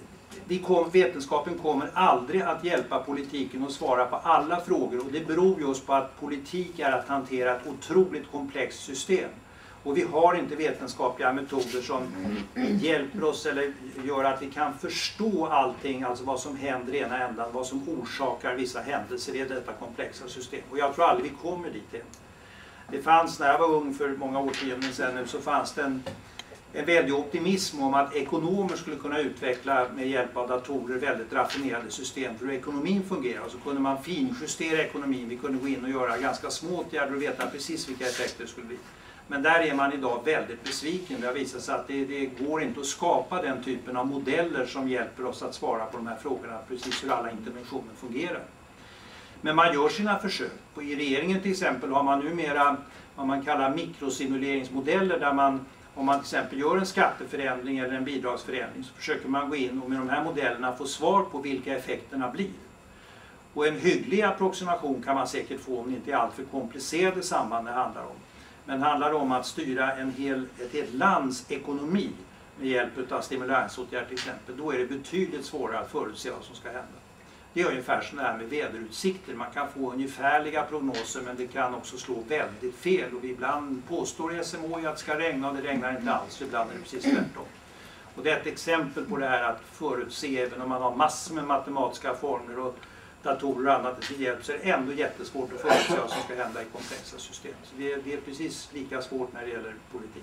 vi kom, vetenskapen kommer aldrig att hjälpa politiken att svara på alla frågor, och det beror just på att politik är att hantera ett otroligt komplext system. Och vi har inte vetenskapliga metoder som hjälper oss eller gör att vi kan förstå allting, alltså vad som händer i ena ändan, vad som orsakar vissa händelser i detta komplexa system. Och jag tror aldrig vi kommer dit än. Det fanns, när jag var ung för många årtionden sedan nu, så fanns det en, en väldig optimism om att ekonomer skulle kunna utveckla med hjälp av datorer väldigt raffinerade system för hur ekonomin fungerar. Och så kunde man finjustera ekonomin, vi kunde gå in och göra ganska små åtgärder och veta precis vilka effekter det skulle bli. Men där är man idag väldigt besviken. Det har visat sig att det, det går inte att skapa den typen av modeller som hjälper oss att svara på de här frågorna, precis hur alla interventioner fungerar. Men man gör sina försök. Och i regeringen till exempel har man numera vad man kallar mikrosimuleringsmodeller, där man, om man till exempel gör en skatteförändring eller en bidragsförändring, så försöker man gå in och med de här modellerna få svar på vilka effekterna blir. Och en hygglig approximation kan man säkert få om det inte är alltför komplicerade samband det handlar om. Men handlar det om att styra en hel, ett helt lands ekonomi med hjälp av stimulansåtgärder till exempel, då är det betydligt svårare att förutse vad som ska hända. Det är ungefär som det här med väderutsikter. Man kan få ungefärliga prognoser, men det kan också slå väldigt fel. Och ibland påstår S M H I att det ska regna och det regnar inte alls. Ibland är det precis tvärtom. Och det är ett exempel på det här att förutse, även om man har massor med matematiska formler och datorer och annat till hjälp, så är det ändå jättesvårt att förutse vad som ska hända i komplexa system. Så det är, det är precis lika svårt när det gäller politik.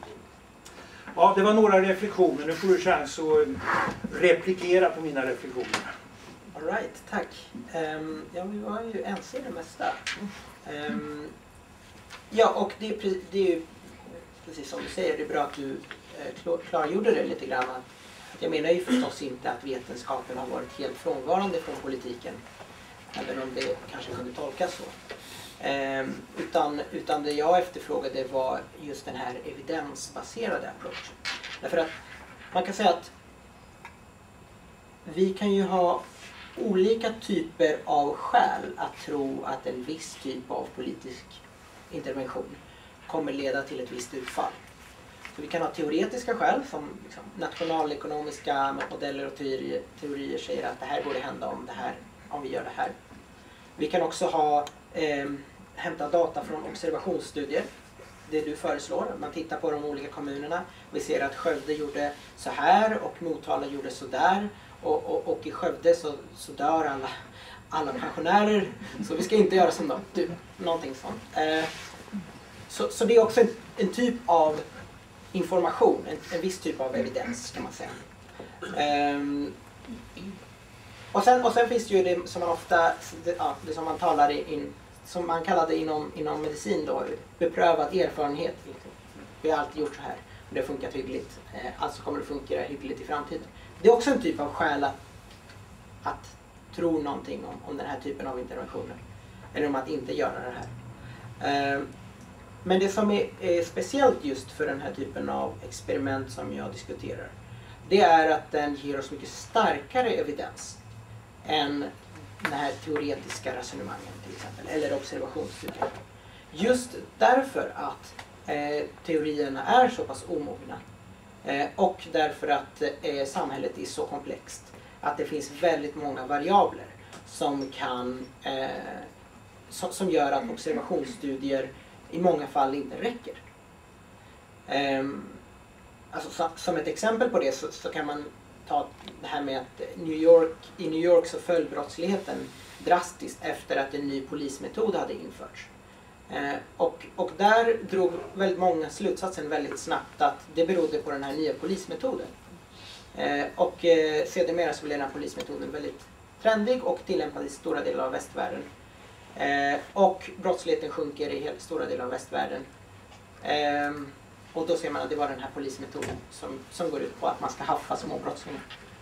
Ja, det var några reflektioner. Nu får du chans att replikera på mina reflektioner. All right, tack. Um, ja, vi var ju ense i det mesta. Um, ja, och det är, det är ju precis som du säger, det är bra att du eh, klargjorde det lite grann. Att jag menar ju förstås inte att vetenskapen har varit helt frånvarande från politiken, även om det kanske kunde tolkas så. Um, utan, utan det jag efterfrågade var just den här evidensbaserade approachen. Därför att man kan säga att vi kan ju ha olika typer av skäl att tro att en viss typ av politisk intervention kommer leda till ett visst utfall. Så vi kan ha teoretiska skäl som liksom nationalekonomiska modeller och teorier, teorier säger att det här borde hända om, det här, om vi gör det här. Vi kan också ha eh, hämta data från observationsstudier. Det du föreslår. Man tittar på de olika kommunerna. Vi ser att Skövde gjorde så här och Motala gjorde så där. Och, och, och i Skövde så, så dör alla, alla pensionärer. Så vi ska inte göra som dem. Typ, någonting sånt. Eh, så, så det är också en, en typ av information. En, en viss typ av evidens kan man säga. Eh, och, sen, och sen finns det ju det som man ofta, det, ja, det som man talar in, som man kallar det inom, inom medicin då, beprövad erfarenhet. Vi har alltid gjort så här. Och det har funkat hyggligt. Eh, alltså kommer det funka hyggligt i framtiden. Det är också en typ av skäl att, att tro någonting om, om den här typen av interventioner. Eller om att inte göra det här. Eh, men det som är, är speciellt just för den här typen av experiment som jag diskuterar, det är att den ger oss mycket starkare evidens än den här teoretiska resonemangen till exempel, eller observationsstudier. Just därför att eh, teorierna är så pass omogna. Eh, och därför att eh, samhället är så komplext att det finns väldigt många variabler som, kan, eh, som, som gör att observationsstudier i många fall inte räcker. Eh, alltså, så, som ett exempel på det så, så kan man ta det här med att New York, i New York så föll brottsligheten drastiskt efter att en ny polismetod hade införts. Eh, och, och där drog väldigt många slutsatsen väldigt snabbt att det berodde på den här nya polismetoden. Eh, och eh, sedermera så blev den här polismetoden väldigt trendig och tillämpad i stora delar av västvärlden. Eh, och brottsligheten sjunker i helt stora delar av västvärlden. Eh, och då ser man att det var den här polismetoden som, som går ut på att man ska haffa små brottslingar.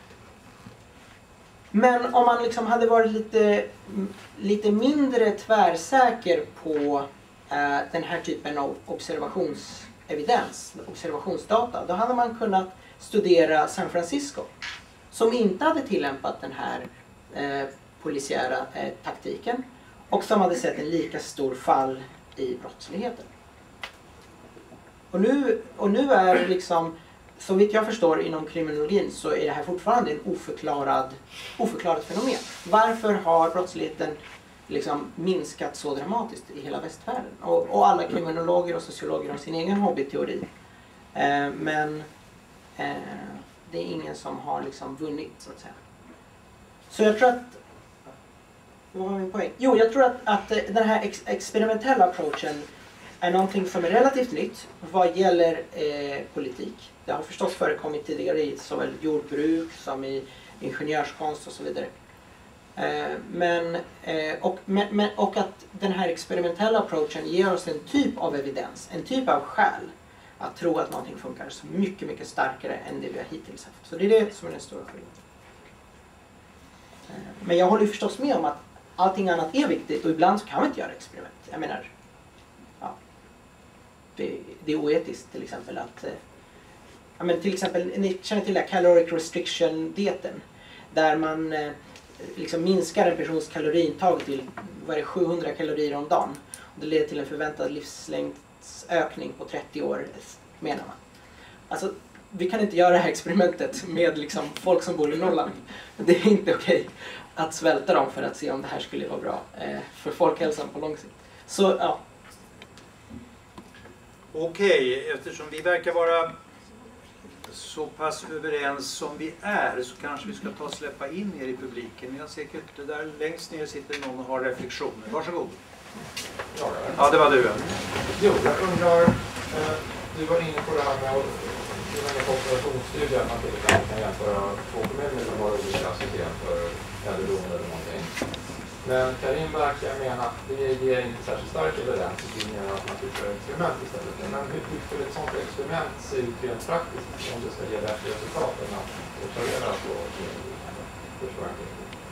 Men om man liksom hade varit lite, lite mindre tvärsäker på eh, den här typen av observationsevidens, observationsdata, då hade man kunnat studera San Francisco, som inte hade tillämpat den här eh, polisiära eh, taktiken och som hade sett en lika stor fall i brottsligheten. Och nu, och nu är liksom så vitt jag förstår inom kriminologin så är det här fortfarande en oförklarad, oförklarat fenomen. Varför har brottsligheten liksom minskat så dramatiskt i hela västvärlden? Och, och alla kriminologer och sociologer har sin egen hobbyteori. Eh, men eh, det är ingen som har liksom vunnit, så att säga. Så jag tror att... Vad var min poäng? Jo, jag tror att, att den här ex experimentella approachen är någonting som är relativt nytt vad gäller eh, politik. Det har förstås förekommit tidigare i såväl jordbruk som i ingenjörskonst och så vidare. Eh, men, eh, och, men, men, och att den här experimentella approachen ger oss en typ av evidens, en typ av skäl att tro att någonting funkar så mycket, mycket starkare än det vi har hittills haft. Så det är det som är den stora skillnaden. Eh, men jag håller ju förstås med om att allting annat är viktigt och ibland så kan man inte göra experiment. Jag menar, ja, det, det är oetiskt till exempel att... Eh, ja, men till exempel, ni känner till det här caloric restriction-dieten. Där man eh, liksom minskar en persons kaloriintag till vad är det, sjuhundra kalorier om dagen. Och det leder till en förväntad livslängdsökning på trettio år, menar man. Alltså, vi kan inte göra det här experimentet med liksom folk som bor i Norrland. Det är inte okej att svälta dem för att se om det här skulle vara bra eh, för folkhälsan på lång sikt. Så, ja. Okej, eftersom vi verkar vara så pass överens som vi är så kanske vi ska ta och släppa in er i publiken. Ni har säkert, där längst ner sitter någon och har reflektioner. Varsågod. Ja, ja det var du. Jo, jag undrar, eh, du var inne på det här med en populationsstudie, att man till exempel kan jämföra två kommuner som har olika system för äldreboende eller någonting. Men Karim verkar mena att det ger inte särskilt stark evidens och det menar att man tycker ett experiment istället. Men hur, hur skulle ett sådant experiment se ut rent praktiskt om det ska ge bättre resultat än att observera på förstående?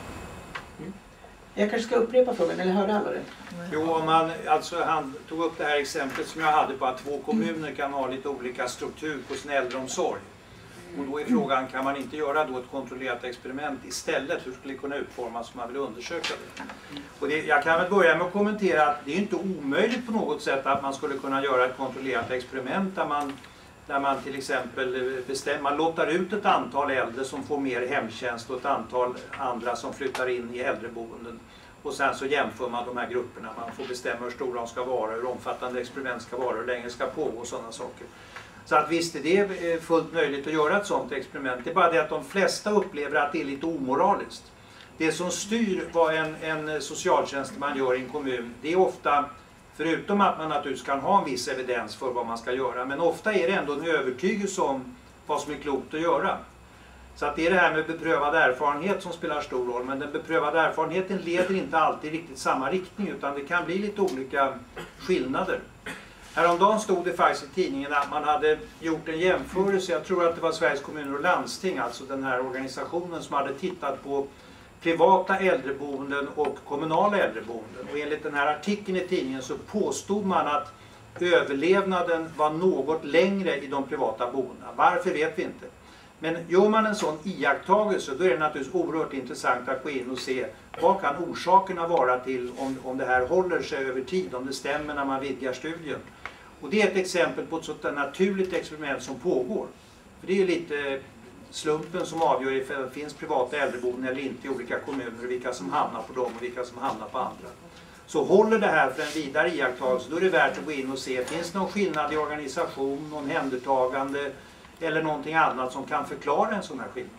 Mm. Jag kanske ska upprepa frågan, eller hörde alla det? Jo, om man, alltså han tog upp det här exemplet som jag hade på att två kommuner kan ha lite olika struktur på sin äldreomsorg. Och då är frågan, kan man inte göra då ett kontrollerat experiment istället? Hur skulle det kunna utformas om man vill undersöka det? Och det, jag kan väl börja med att kommentera att det är inte omöjligt på något sätt att man skulle kunna göra ett kontrollerat experiment där man, där man till exempel bestämmer, man lottar ut ett antal äldre som får mer hemtjänst och ett antal andra som flyttar in i äldreboenden. Och sen så jämför man de här grupperna, man får bestämma hur stora de ska vara, hur omfattande experiment ska vara, hur länge ska pågå och sådana saker. Så att visst är det fullt möjligt att göra ett sådant experiment. Det är bara det att de flesta upplever att det är lite omoraliskt. Det som styr vad en, en socialtjänsteman gör i en kommun, det är ofta, förutom att man naturligtvis kan ha en viss evidens för vad man ska göra, men ofta är det ändå en övertygelse om vad som är klokt att göra. Så att det är det här med beprövad erfarenhet som spelar stor roll, men den beprövade erfarenheten leder inte alltid i riktigt samma riktning, utan det kan bli lite olika skillnader. Häromdagen stod det faktiskt i tidningen att man hade gjort en jämförelse, jag tror att det var Sveriges kommuner och landsting, alltså den här organisationen som hade tittat på privata äldreboenden och kommunala äldreboenden. Och enligt den här artikeln i tidningen så påstod man att överlevnaden var något längre i de privata boendena. Varför vet vi inte. Men gör man en sån iakttagelse då är det naturligtvis oerhört intressant att gå in och se vad kan orsakerna vara till om, om det här håller sig över tid, om det stämmer när man vidgar studien. Och det är ett exempel på ett sådant där naturligt experiment som pågår. För det är ju lite slumpen som avgör ifall det finns privata äldreboenden eller inte i olika kommuner, vilka som hamnar på dem och vilka som hamnar på andra. Så håller det här för en vidare iakttagelse, då är det värt att gå in och se, finns det någon skillnad i organisation, någon händertagande eller någonting annat som kan förklara en sån här skillnad.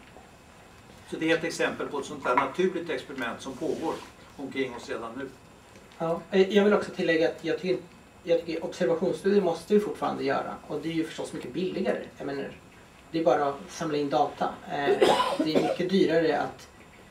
Så det är ett exempel på ett sånt här naturligt experiment som pågår omkring oss redan nu. Ja, jag vill också tillägga att jag tycker, jag tycker observationsstudier måste vi fortfarande göra. Och det är ju förstås mycket billigare. Jag menar, det är bara att samla in data. Det är mycket dyrare att,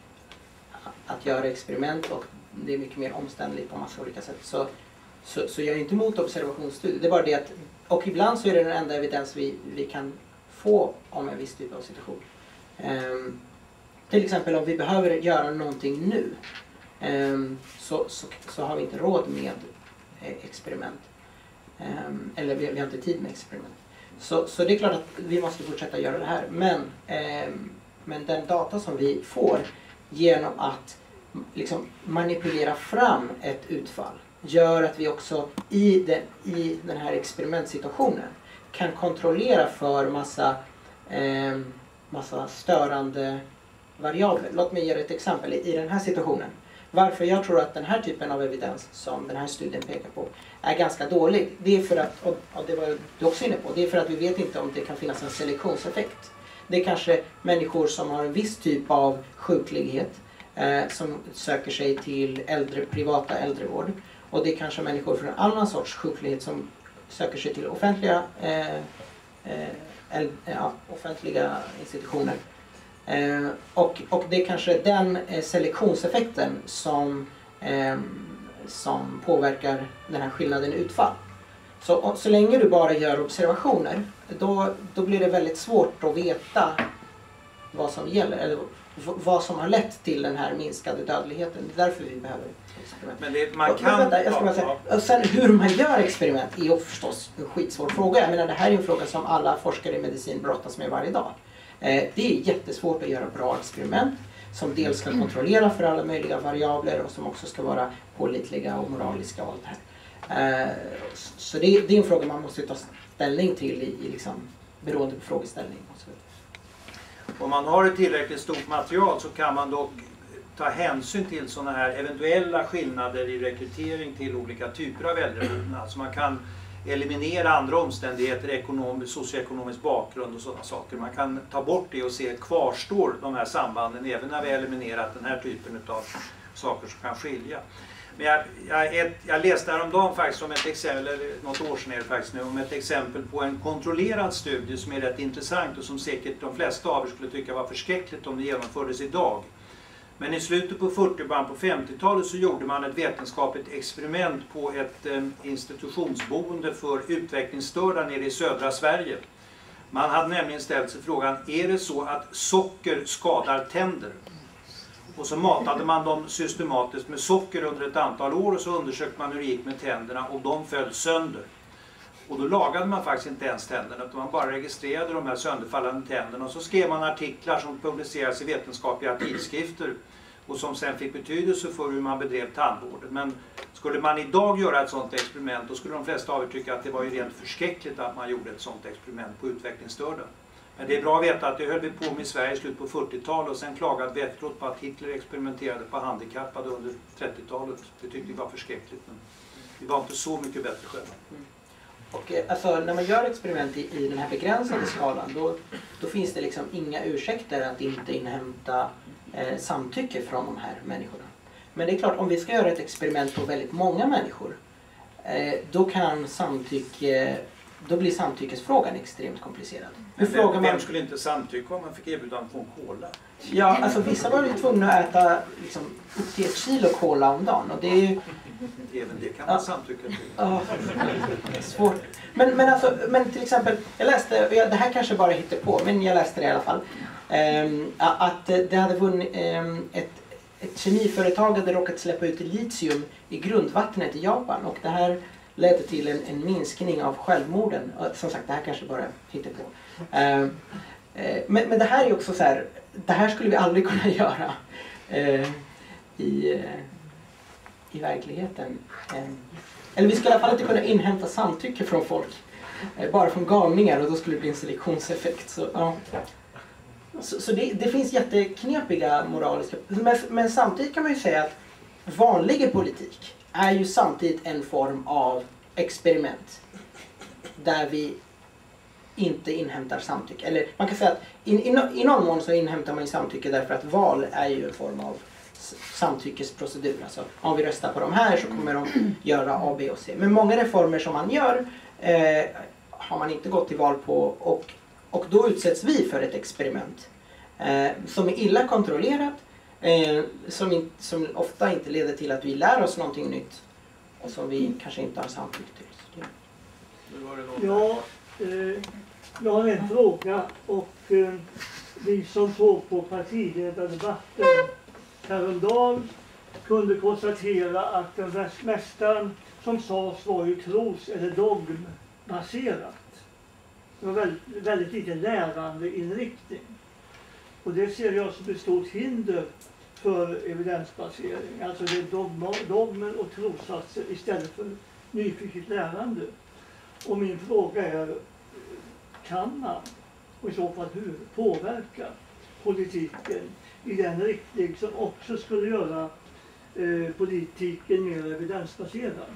att göra experiment och det är mycket mer omständligt på massa olika sätt. Så, så, så jag är inte emot observationsstudier. Det är bara det att, och ibland så är det den enda evidens vi, vi kan få om en viss typ av situation. Um, till exempel om vi behöver göra någonting nu um, så, så, så har vi inte råd med eh, experiment. Um, eller vi, vi har inte tid med experiment. Så, så det är klart att vi måste fortsätta göra det här. Men, um, men den data som vi får genom att liksom manipulera fram ett utfall gör att vi också i den, i den här experimentsituationen kan kontrollera för massa eh, massa störande variabler. Låt mig ge ett exempel i, i den här situationen. Varför jag tror att den här typen av evidens som den här studien pekar på är ganska dålig. Det är för att, och, och det var du också inne på, det är för att vi vet inte om det kan finnas en selektionseffekt. Det är kanske människor som har en viss typ av sjuklighet eh, som söker sig till äldre, privata äldrevård. Och det är kanske människor från en annan sorts sjuklighet som söker sig till offentliga, eh, eh, äl, ja, offentliga institutioner. Eh, och, och det är kanske den eh, selektionseffekten som, eh, som påverkar den här skillnaden i utfall. Så, och, så länge du bara gör observationer, då, då blir det väldigt svårt att veta vad som gäller, eller v- vad som har lett till den här minskade dödligheten. Det är därför vi behöver experiment. Men det, man och, kan... men vänta, jag ska bara säga. Och sen hur man gör experiment är ju förstås en skitsvår fråga. Jag menar, det här är en fråga som alla forskare i medicin brottas med varje dag. Eh, det är jättesvårt att göra bra experiment som dels ska kontrollera för alla möjliga variabler och som också ska vara pålitliga och moraliska och allt det här. Uh, så det, det är en fråga man måste ta ställning till i, i liksom, beroende på frågeställning. Och så. Om man har ett tillräckligt stort material så kan man dock ta hänsyn till sådana här eventuella skillnader i rekrytering till olika typer av äldreboenden. Alltså man kan eliminera andra omständigheter, ekonomisk, socioekonomisk bakgrund och sådana saker. Man kan ta bort det och se, kvarstår de här sambanden även när vi har eliminerat den här typen av saker som kan skilja. Men jag, jag, ett, jag läste häromdagen faktiskt om ett exempel, eller något år sedan är det faktiskt nu, om ett exempel på en kontrollerad studie som är rätt intressant och som säkert de flesta av er skulle tycka var förskräckligt om det genomfördes idag. Men i slutet på fyrtio- och början på femtiotalet så gjorde man ett vetenskapligt experiment på ett eh, institutionsboende för utvecklingsstörda nere i södra Sverige. Man hade nämligen ställt sig frågan, är det så att socker skadar tänder? Och så matade man dem systematiskt med socker under ett antal år och så undersökte man hur det gick med tänderna och de föll sönder. Och då lagade man faktiskt inte ens tänderna utan man bara registrerade de här sönderfallande tänderna och så skrev man artiklar som publicerades i vetenskapliga tidskrifter och som sen fick betydelse för hur man bedrev tandvården. Men skulle man idag göra ett sådant experiment då skulle de flesta av er tycka att det var ju rent förskräckligt att man gjorde ett sådant experiment på utvecklingsstörda. Men det är bra att veta att det höll vi på med i Sverige i slutet på fyrtiotalet och sen klagade vi efteråt på att Hitler experimenterade på handikappade under trettiotalet. Det tyckte vi var förskräckligt men vi var inte så mycket bättre själva. Mm. Och alltså, när man gör experiment i, i den här begränsade skalan då, då finns det liksom inga ursäkter att inte inhämta eh, samtycke från de här människorna. Men det är klart, om vi ska göra ett experiment på väldigt många människor eh, då kan samtycke, då blir samtyckesfrågan extremt komplicerad. Hur Vem, frågar man... vem skulle inte samtycka om man fick erbjudande på en cola? Ja, alltså vissa var ju tvungna att äta liksom, upp till ett kilo cola om dagen och det är ju... Även det kan man ja. samtycka till. Ja, svårt. Men, men, alltså, men till exempel, jag läste, det här kanske bara hittar på, men jag läste det i alla fall. Um, att det hade vunnit um, ett, ett kemiföretag hade råkat släppa ut litium i grundvattnet i Japan och det här ledde till en, en minskning av självmorden. Och, som sagt, det här kanske bara hittar på. Um, uh, men, men det här är också så här, det här skulle vi aldrig kunna göra uh, i... Uh, i verkligheten. Eller vi skulle i alla fall inte kunna inhämta samtycke från folk. Bara från galningar och då skulle det bli en selektionseffekt. Så, ja. så, så det, det finns jätteknepiga moraliska... Men, men samtidigt kan man ju säga att vanlig politik är ju samtidigt en form av experiment. Där vi inte inhämtar samtycke. Eller man kan säga att i, i, i någon mån så inhämtar man ju samtycke därför att val är ju en form av samtyckesprocedur. Alltså, om vi röstar på de här så kommer de göra A, B och C. Men många reformer som man gör eh, har man inte gått till val på och, och då utsätts vi för ett experiment eh, som är illa kontrollerat eh, som, in, som ofta inte leder till att vi lär oss någonting nytt och som vi kanske inte har samtycke till. Ja, eh, jag har en fråga och eh, vi som såg på partiledardebatten häromdagen kunde konstatera att den mesta som sades var ju tros- eller dogmbaserat. Det var väldigt, väldigt lite lärande inriktning. Och det ser jag som ett stort hinder för evidensbasering. Alltså det är dogma, dogmen och trossatser istället för nyfiket lärande. Och min fråga är, kan man och i så fall hur påverka politiken i den riktning som också skulle göra eh, politiken mer evidensbaserad?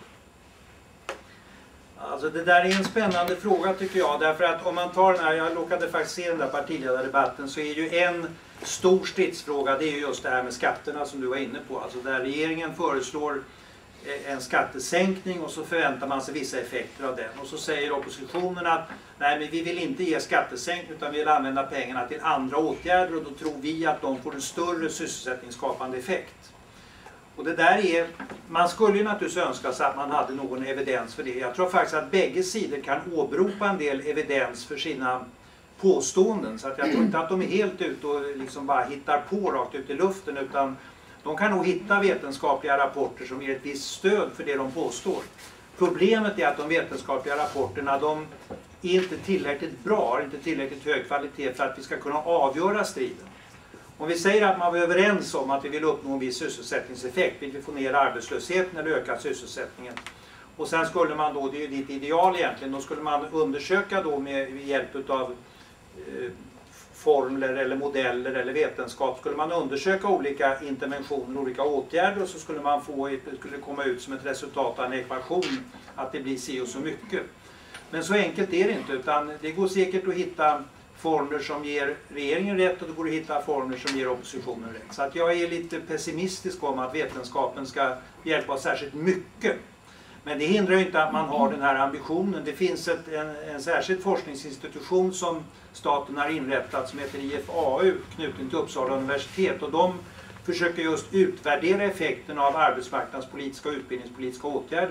Alltså det där är en spännande fråga tycker jag, därför att om man tar den här, jag råkade faktiskt se den där partiledardebatten, så är ju en stor stridsfråga, det är ju just det här med skatterna som du var inne på, alltså där regeringen föreslår en skattesänkning och så förväntar man sig vissa effekter av den, och så säger oppositionen att nej, men vi vill inte ge skattesänkning utan vi vill använda pengarna till andra åtgärder, och då tror vi att de får en större sysselsättningsskapande effekt. Och det där är, man skulle ju naturligtvis önska sig att man hade någon evidens för det. Jag tror faktiskt att bägge sidor kan åberopa en del evidens för sina påståenden. Så att jag tror inte att de är helt ute och liksom bara hittar på rakt ut i luften, utan de kan nog hitta vetenskapliga rapporter som ger ett visst stöd för det de påstår. Problemet är att de vetenskapliga rapporterna, de är inte tillräckligt bra, har inte tillräckligt hög kvalitet för att vi ska kunna avgöra striden. Om vi säger att man var överens om att vi vill uppnå en viss sysselsättningseffekt, vill vi få ner arbetslösheten eller öka sysselsättningen. Och sen skulle man då, det är ju ditt ideal egentligen, då skulle man undersöka då med hjälp av eh, formler eller modeller eller vetenskap, skulle man undersöka olika interventioner, olika åtgärder, och så skulle man få, det skulle komma ut som ett resultat av en ekvation att det blir si och så mycket. Men så enkelt är det inte, utan det går säkert att hitta formler som ger regeringen rätt, och det går att hitta formler som ger oppositionen rätt. Så att jag är lite pessimistisk om att vetenskapen ska hjälpa oss särskilt mycket. Men det hindrar ju inte att man har den här ambitionen. Det finns ett, en, en särskild forskningsinstitution som staten har inrättat som heter I F A U, knuten till Uppsala universitet, och de försöker just utvärdera effekten av arbetsmarknadspolitiska och utbildningspolitiska åtgärder.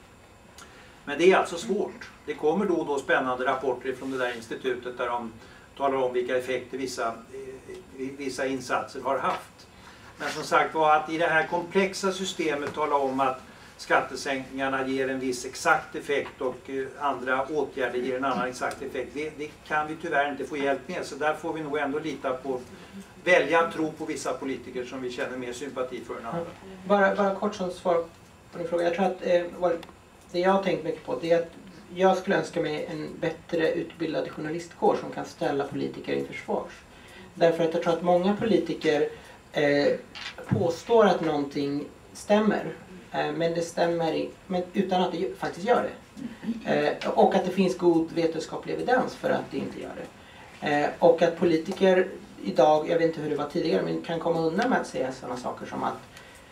Men det är alltså svårt. Det kommer då och då spännande rapporter från det där institutet där de talar om vilka effekter vissa, vissa insatser har haft. Men som sagt var, att i det här komplexa systemet tala om att skattesänkningarna ger en viss exakt effekt och andra åtgärder ger en annan exakt effekt, det, det kan vi tyvärr inte få hjälp med. Så där får vi nog ändå lita på, välja att tro på vissa politiker som vi känner mer sympati för än andra. Bara, bara kort som svar på din fråga. Jag tror att eh, det jag har tänkt mycket på, det är att jag skulle önska mig en bättre utbildad journalistkår som kan ställa politiker inför svars. Därför att jag tror att många politiker eh, påstår att någonting stämmer, eh, men det stämmer men utan att det faktiskt gör det. Eh, och att det finns god vetenskaplig evidens för att det inte gör det. Eh, och att politiker idag, jag vet inte hur det var tidigare, men kan komma undan med att säga sådana saker som att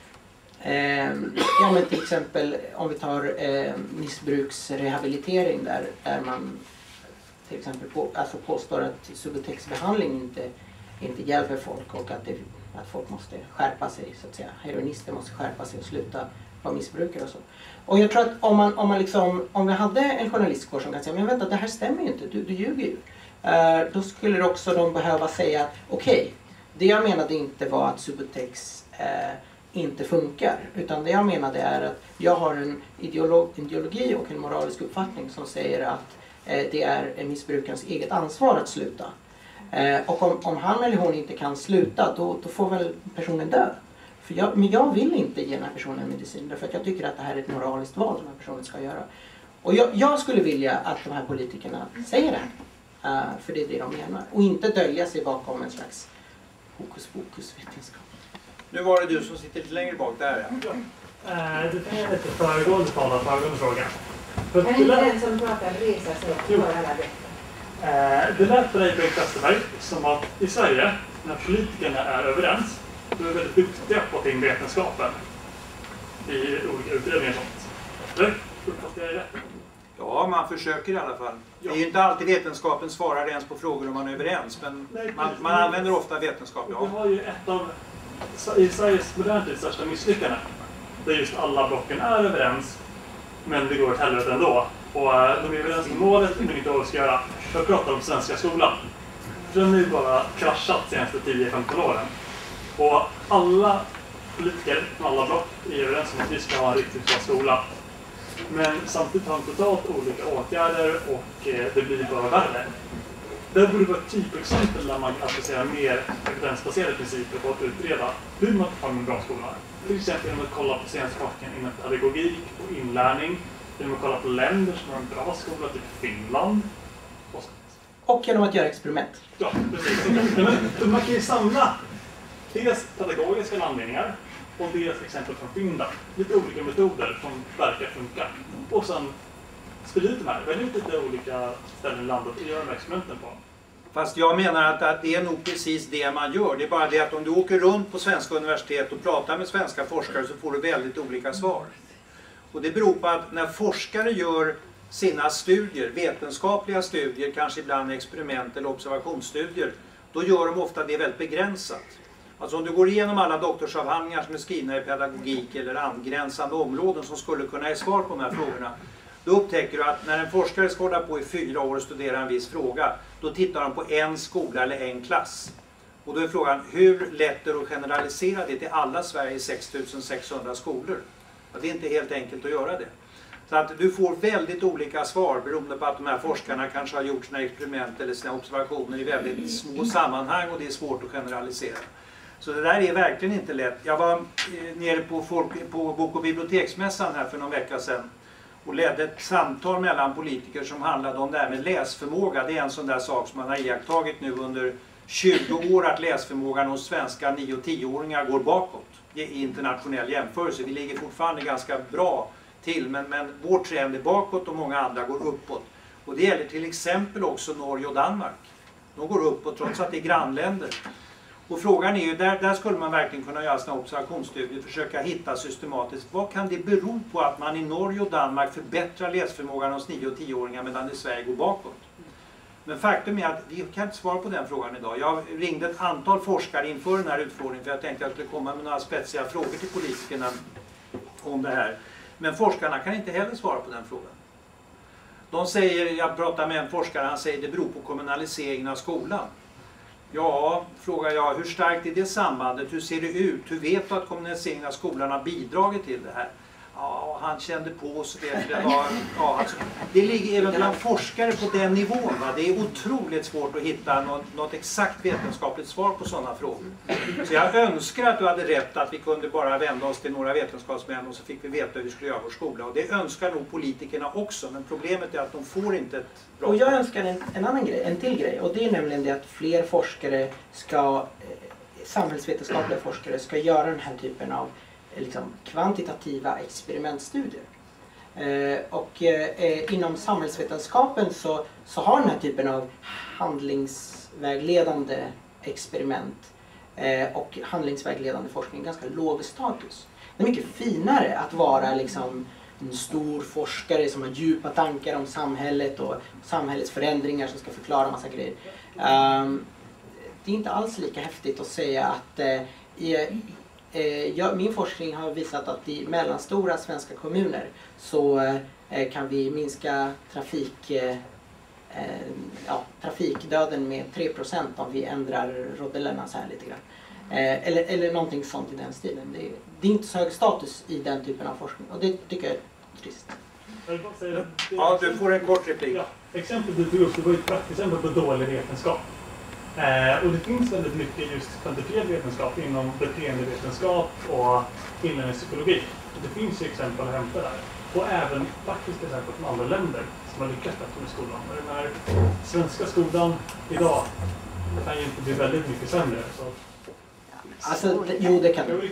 Eh, ja, men till exempel om vi tar eh, missbruksrehabilitering där, där man till exempel på, alltså påstår att Subutex-behandling inte, inte hjälper folk, och att, det, att folk måste skärpa sig, så att säga. Heroinister måste skärpa sig och sluta vara missbrukare och så. Och jag tror att om, man, om, man liksom, om vi hade en journalistkår som kan säga, men vänta, det här stämmer ju inte, du, du ljuger ju. Eh, då skulle också de behöva säga, okej, okay, det jag menade inte var att Subutex eh, inte funkar, utan det jag menade är att jag har en ideolog, ideologi och en moralisk uppfattning som säger att eh, det är missbrukarens eget ansvar att sluta. Eh, och om, om han eller hon inte kan sluta, då, då får väl personen dö. För jag, men jag vill inte ge den här personen medicin, därför att jag tycker att det här är ett moraliskt val den här personen ska göra. Och jag, jag skulle vilja att de här politikerna säger det här, uh, för det är det de menar. Och inte dölja sig bakom en slags hokus pokus vetenskap. Nu var det du som sitter lite längre bak där. Ja. Äh, det är lite föregående talare, föregående fråga. Kan inte den som pratar resa sig upp och höra alla bättre? Äh, det lät för dig, Bengt Westerberg, som att i Sverige, när politikerna är överens, då är vi väldigt duktiga på att ta in vetenskapen i olika utredningar och sånt. Eller? Uppfattar jag rätt? Ja, man försöker i alla fall. Det är ju inte alltid vetenskapen svarar ens på frågor om man är överens, men Nej, man, man använder ofta vetenskap. Ja. Ja. Vi har ju ett av i Sveriges modern tids största misslyckanden, där just alla blocken är överens, men det går åt helvete ändå. Och de är överens om målet, men inte vad vi ska göra. Jag pratar om svenska skolan. Den har ju bara kraschat de senaste tio femton åren. Och alla politiker från alla block är överens om att vi ska ha en riktigt bra skola. Men samtidigt har de totalt olika åtgärder och det blir bara värre. Det borde vara ett typexempel där man applicerar mer evidensbaserade principer på att utreda hur man tar fram en bra skola. Till exempel genom att kolla på senaste forskningen inom pedagogik och inlärning, genom att kolla på länder som har en bra skola, typ Finland. Och genom att göra experiment. Ja, precis. Men man kan ju samla dels pedagogiska landvinningar och dels exempel från Finland. Lite olika metoder som verkar funka. Och sen spela ut de här. Välj ut lite olika ställen i landet och göra experimenten på. Fast jag menar att, att det är nog precis det man gör. Det är bara det att om du åker runt på svenska universitet och pratar med svenska forskare så får du väldigt olika svar. Och det beror på att när forskare gör sina studier, vetenskapliga studier, kanske ibland experiment eller observationsstudier, då gör de ofta det väldigt begränsat. Alltså om du går igenom alla doktorsavhandlingar som är skrivna i pedagogik eller angränsande områden som skulle kunna ge svar på de här frågorna, då upptäcker du att när en forskare ska hålla på i fyra år och studera en viss fråga, då tittar de på en skola eller en klass. Och då är frågan, hur lätt är det att generalisera det till alla Sveriges sex tusen sexhundra skolor? Ja, det är inte helt enkelt att göra det. Så att du får väldigt olika svar beroende på att de här forskarna kanske har gjort sina experiment eller sina observationer i väldigt små sammanhang och det är svårt att generalisera. Så det där är verkligen inte lätt. Jag var nere på, folk, på Bok- och biblioteksmässan här för någon vecka sedan och ledde ett samtal mellan politiker som handlade om det här med läsförmåga. Det är en sån där sak som man har iakttagit nu under tjugo år, att läsförmågan hos svenska nio- och tioåringar går bakåt i internationell jämförelse. Vi ligger fortfarande ganska bra till, men, men vår trend är bakåt och många andra går uppåt. Och det gäller till exempel också Norge och Danmark. De går uppåt trots att det är grannländer. Och frågan är ju, där, där skulle man verkligen kunna göra sina observationsstudier, försöka hitta systematiskt, vad kan det bero på att man i Norge och Danmark förbättrar läsförmågan hos nio- och tioåringar medan i Sverige går bakåt? Men faktum är att vi kan inte svara på den frågan idag. Jag ringde ett antal forskare inför den här utfrågningen för jag tänkte att jag skulle komma med några spetsiga frågor till politikerna om det här. Men forskarna kan inte heller svara på den frågan. De säger, jag pratar med en forskare, han säger det beror på kommunaliseringen av skolan. Ja, frågar jag, hur starkt är det sambandet? Hur ser det ut? Hur vet du att kommunaliseringen av skolan har bidragit till det här? Ja, han kände på så det, det var... Ja, alltså, det ligger även bland forskare på den nivån. Va? Det är otroligt svårt att hitta något, något exakt vetenskapligt svar på sådana frågor. Så jag önskar att du hade rätt att vi kunde bara vända oss till några vetenskapsmän och så fick vi veta hur vi skulle göra vår skola. Och det önskar nog politikerna också, men problemet är att de får inte ett bra... Och jag önskar en, en annan grej, en till grej. Och det är nämligen det att fler forskare ska, eh, samhällsvetenskapliga forskare ska göra den här typen av liksom, kvantitativa experimentstudier. Eh, och eh, inom samhällsvetenskapen så, så har den här typen av handlingsvägledande experiment eh, och handlingsvägledande forskning ganska låg status. Det är mycket finare att vara liksom, en stor forskare som har djupa tankar om samhället och samhällets förändringar som ska förklara massa grejer. Um, det är inte alls lika häftigt att säga att uh, i, uh, jag, min forskning har visat att i mellanstora svenska kommuner så uh, kan vi minska trafik, uh, uh, ja, trafikdöden med tre procent om vi ändrar rodellerna så här lite grann. Uh, eller, eller någonting sånt i den stilen. Det är, det är inte så hög status i den typen av forskning och det tycker jag är trist. Ja, du får en kort replik. Ja, exempel du tog upp, det var ett praktexempel på dålig vetenskap. Eh, och det finns väldigt mycket just kvantifierad vetenskap inom beteendevetenskap och inlärningspsykologi. Det finns ju exempel att hämta där. Och även faktiskt exempel från andra länder som har lyckats bättre med skolan. Och den här svenska skolan idag kan ju inte bli väldigt mycket sämre. Så. Alltså, det, jo det kan du.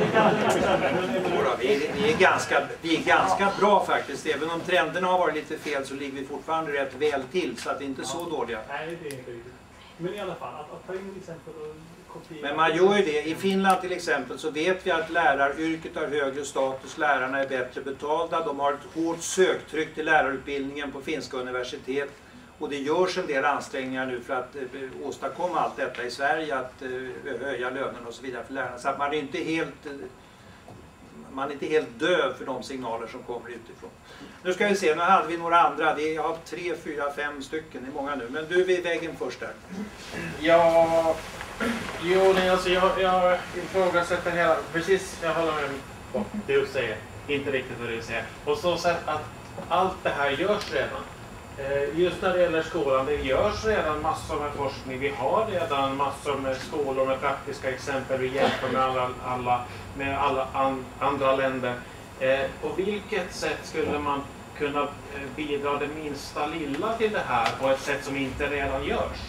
Vi är, vi, är ganska, vi är ganska bra faktiskt. Även om trenderna har varit lite fel så ligger vi fortfarande rätt väl till. Så att det är inte så dåliga. Nej, det är inte riktigt. Men i alla fall, att, att ta in exempel och kopiera. Men man gör ju det. I Finland till exempel så vet vi att läraryrket har högre status. Lärarna är bättre betalda. De har ett hårt söktryck till lärarutbildningen på finska universitet. Och det görs en del ansträngningar nu för att eh, åstadkomma allt detta i Sverige, att eh, höja lönerna och så vidare för lärarna. Så att man är inte helt, eh, man är inte helt döv för de signaler som kommer utifrån. Nu ska vi se, nu hade vi några andra. Det är, jag har tre, fyra, fem stycken, det är många nu. Men du är vid vägen först där. Ja, jo, nej, alltså jag, jag ifrågasätter hela, precis, jag håller med på det du säger, inte riktigt vad du säger. Och så sätt att allt det här görs redan. Just när det gäller skolan, det görs redan massor med forskning. Vi har redan massor med skolor med praktiska exempel. Vi jämför med alla, alla, med alla an, andra länder. Eh, på vilket sätt skulle man kunna bidra det minsta lilla till det här på ett sätt som inte redan görs.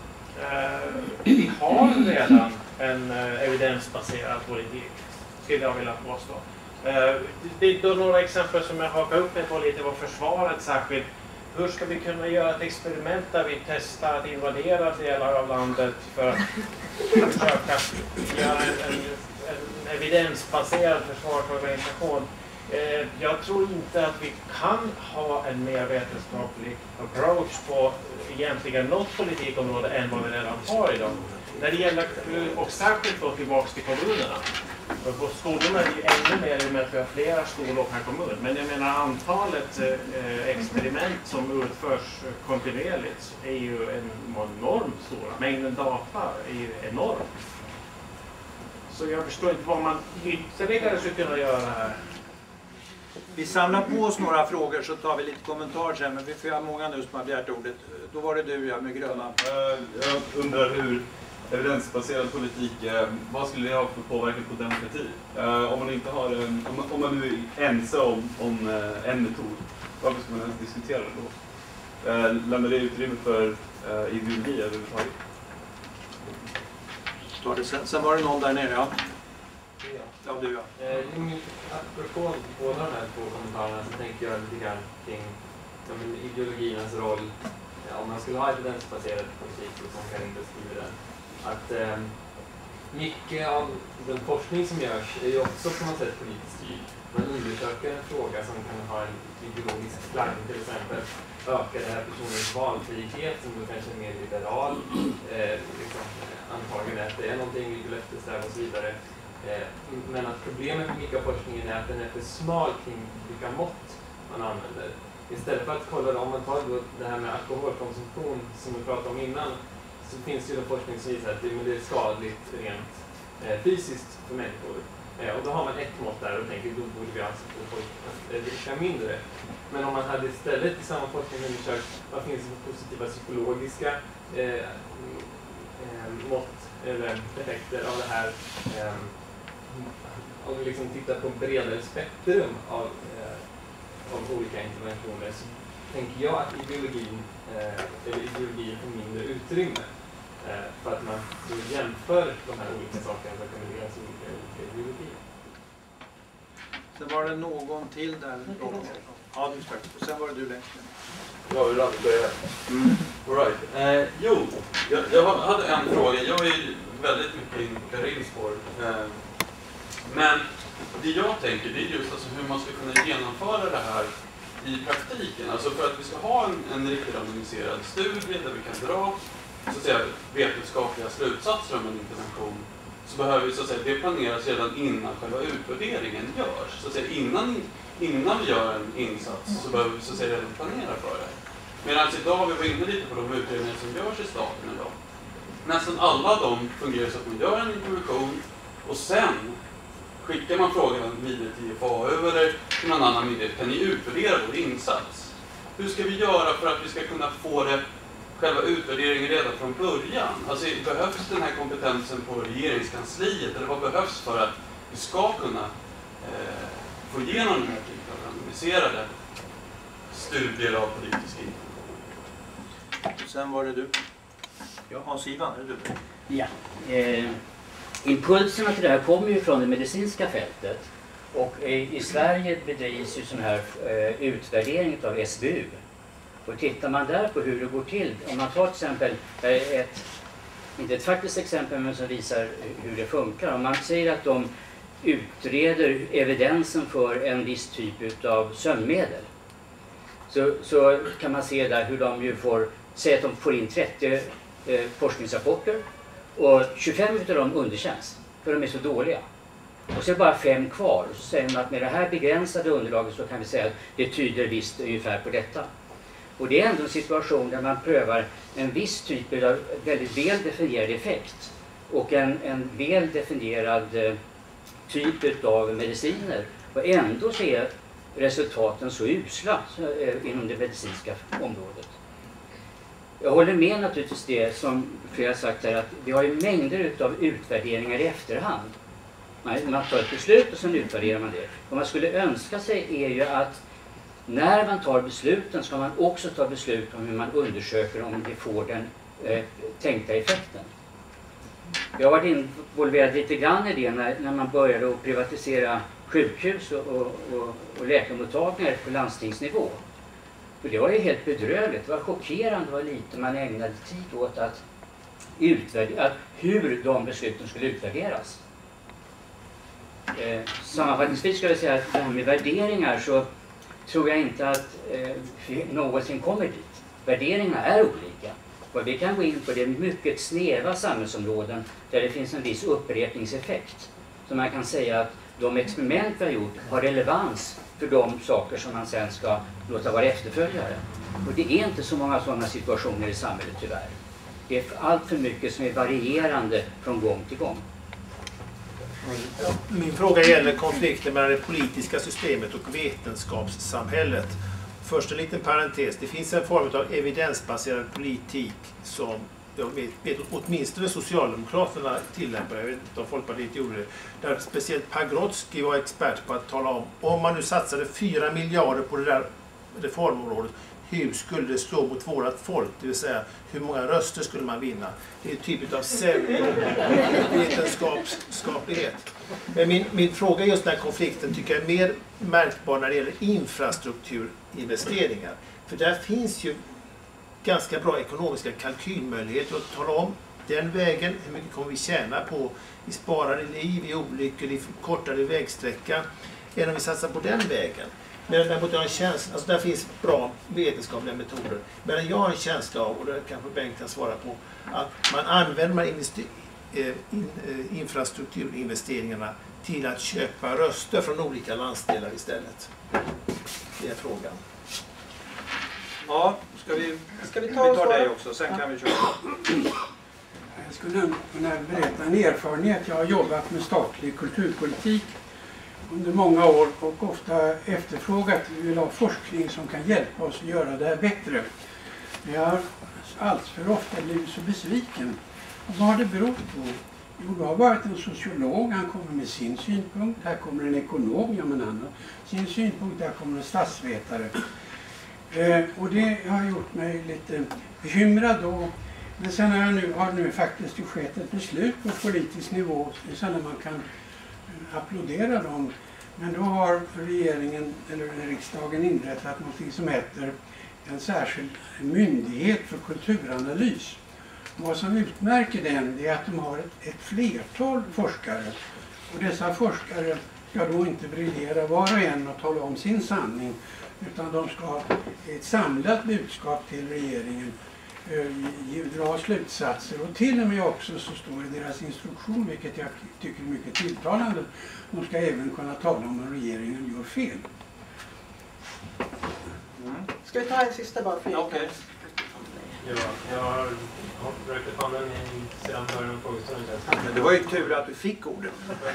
Vi har redan en evidensbaserad politik, skulle jag vilja påstå. Det är då några exempel som jag hakar upp mig på lite var försvaret särskilt. Hur ska vi kunna göra ett experiment där vi testar att invadera delar av landet för att försöka göra en, en, en evidensbaserad försvarsorganisation? Eh, jag tror inte att vi kan ha en mer vetenskaplig approach på egentligen något politikområde än vad vi redan har idag. När det gäller, och särskilt då tillbaka till kommunerna. På skolorna är det ju ännu mer i och med att vi har flera skolor per kommun. Men jag menar antalet eh, experiment som utförs kontinuerligt är ju enormt stora. Mängden data är ju enorm. Så jag förstår inte vad man ytterligare skulle kunna göra här. Vi samlar på oss några frågor så tar vi lite kommentarer sen, men vi får ha många nu som har begärt ordet. Då var det du, ja, med gröna. Jag undrar hur evidensbaserad politik, vad skulle det ha för påverkan på demokrati? Om man inte har en, om man, om man nu är ense om, om en metod, varför ska man ens diskutera det då? Lämnar det utrymme för ideologi överhuvudtaget? Tar det sen. Sen var det någon där nere, ja. Ja, du ja. Eh, apropå båda de här två kommentarerna så tänker jag lite grann kring ja, ideologiernas roll. Ja, om man skulle ha evidensbaserad politik som Karin beskriver den. Att eh, mycket av den forskning som görs är ju också på något sätt politiskt styrd. Man undersöker en fråga som kan ha en ideologisk klang, till exempel ökar det här personens valfrihet som då kanske är mer liberal. Eh, liksom, antagligen att det är någonting vi vill eftersträva och så vidare. Men att problemet med mycket av forskningen är att den är för smal kring vilka mått man använder. Istället för att kolla, om man tar det här med alkoholkonsumtion som vi pratade om innan, så finns det ju en forskning som visar att det är skadligt rent eh, fysiskt för människor. Eh, och då har man ett mått där och tänker då borde vi alltså få folk att dricka mindre. Men om man hade istället i samma forskning undersökt vad finns det för positiva psykologiska eh, eh, mått eller effekter av det här, eh, om vi liksom tittar på en bredare spektrum av, eh, av olika interventioner, så tänker jag att ideologin, eh, eller ideologin får mindre utrymme. Eh, för att man jämför de här olika sakerna så kan det deras olika, olika ideologier. Sen var det någon till där. Ja, du strax. Och sen var det du längst. Ja, hur rabbit börjar mm. All right. Eh, jo, jag, jag hade en fråga. Jag är väldigt mycket in på Karins spår. Eh, men det jag tänker det är just alltså hur man ska kunna genomföra det här i praktiken. Alltså för att vi ska ha en, en riktigt randomiserad studie där vi kan dra så att säga, vetenskapliga slutsatser om en intervention, så behöver vi så att säga, det planeras redan innan själva utvärderingen görs. Så att säga, innan, innan vi gör en insats så behöver vi så att säga, redan planera för det. Medan idag, vi var inne lite på de utredningar som görs i staten idag. Nästan alla de fungerar så att man gör en intervention och sen skickar man frågan vidare till I F A U eller till någon annan myndighet. Kan ni utvärdera vår insats? Hur ska vi göra för att vi ska kunna få det själva utvärderingen redan från början? Alltså behövs den här kompetensen på regeringskansliet eller vad behövs för att vi ska kunna eh, få igenom den här typen av randomiserade studier av politiska information? Sen var det du. Ja, Hans-Ivan, är det du? Ja. Eh, impulserna till det här kommer ju från det medicinska fältet. Och i, i Sverige bedrivs ju sån här eh, utvärdering av S B U. Och tittar man där på hur det går till, om man tar till exempel ett, inte ett faktiskt exempel men som visar hur det funkar. Om man säger att de utreder evidensen för en viss typ av sömnmedel, så, så kan man se där hur de ju får, säga att de får in trettio eh, forskningsrapporter och tjugofem av dem underkänns för de är så dåliga. Och så är det bara fem kvar och så säger man att med det här begränsade underlaget så kan vi säga att det tyder visst ungefär på detta. Och det är ändå en situation där man prövar en viss typ av väldigt väl definierad effekt och en, en väl definierad eh, typ av mediciner. Och ändå så är resultaten så usla eh, inom det medicinska området. Jag håller med naturligtvis det som flera har sagt här, att vi har ju mängder av utvärderingar i efterhand. Man, man tar ett beslut och sen utvärderar man det. Vad man skulle önska sig är ju att när man tar besluten ska man också ta beslut om hur man undersöker om det får den eh, tänkta effekten. Jag har varit involverad lite grann i det när, när man började att privatisera sjukhus och, och, och, och läkarmottagningar på landstingsnivå. Och det var ju helt bedrövligt, det var chockerande vad lite man ägnade tid åt att utvärdera, hur de besluten skulle utvärderas. Eh, sammanfattningsvis ska jag säga att det här med värderingar så tror jag inte att eh, någonsin kommer dit. Värderingarna är olika. Och vi kan gå in på det mycket snäva samhällsområden där det finns en viss upprepningseffekt. Så man kan säga att de experiment vi har gjort har relevans för de saker som man sen ska låta vara efterföljare. Och det är inte så många sådana situationer i samhället tyvärr. Det är allt för mycket som är varierande från gång till gång. Min fråga gäller konflikten mellan det politiska systemet och vetenskapssamhället. Först en liten parentes. Det finns en form av evidensbaserad politik som jag vet, vet åtminstone Socialdemokraterna tillämpar. Jag vet inte om Folkpartiet gjorde det. Där speciellt Pagrotsky var expert på att tala om om man nu satsade fyra miljarder på det där reformområdet, hur skulle det slå mot vårat folk? Det vill säga, hur många röster skulle man vinna? Det är en typ av pseudovetenskaplighet. Men min, min fråga just den här konflikten tycker jag är mer märkbar när det gäller infrastrukturinvesteringar. För där finns ju ganska bra ekonomiska kalkylmöjligheter att tala om den vägen, hur mycket kommer vi tjäna på i sparade liv, i olyckor, i kortare vägsträcka, än om vi satsar på den vägen. Men däremot jag har en känsla, alltså där finns bra vetenskapliga metoder, men jag har en känsla av, och det kanske Bengt kan svara på, att man använder investi- in, infrastrukturinvesteringarna till att köpa röster från olika landsdelar istället. Det är frågan. Ja, ska vi, ska vi ta, ta, vi tar dig också, sen ja. kan vi köra. Jag skulle kunna berätta en erfarenhet. Jag har jobbat med statlig kulturpolitik under många år och ofta efterfrågat att vi vill ha forskning som kan hjälpa oss att göra det här bättre. Men jag har allt för ofta blivit så besviken. Och vad har det berott på? Jo, det har varit en sociolog, han kommer med sin synpunkt. Här kommer en ekonom, ja men han har sin synpunkt. Här kommer en statsvetare. Eh, och det har gjort mig lite bekymrad då. Men sen har, jag nu, har nu faktiskt skett ett beslut på politisk nivå så att man kan applådera dem. Men då har regeringen eller riksdagen inrättat något som heter en särskild myndighet för kulturanalys. Och vad som utmärker den är att de har ett, ett flertal forskare. Och dessa forskare ska då inte briljera var och en och tala om sin sanning, utan de ska ha ett samlat budskap till regeringen, dra slutsatser, och till och med också så står det i deras instruktion, vilket jag tycker är mycket tilltalande, de ska även kunna tala om om regeringen gör fel. Mm. Ska vi ta en sista bara för okay. Ja, jag har rökt upp handen sedan början av frågestunden. Men det var ju tur att du fick ordet.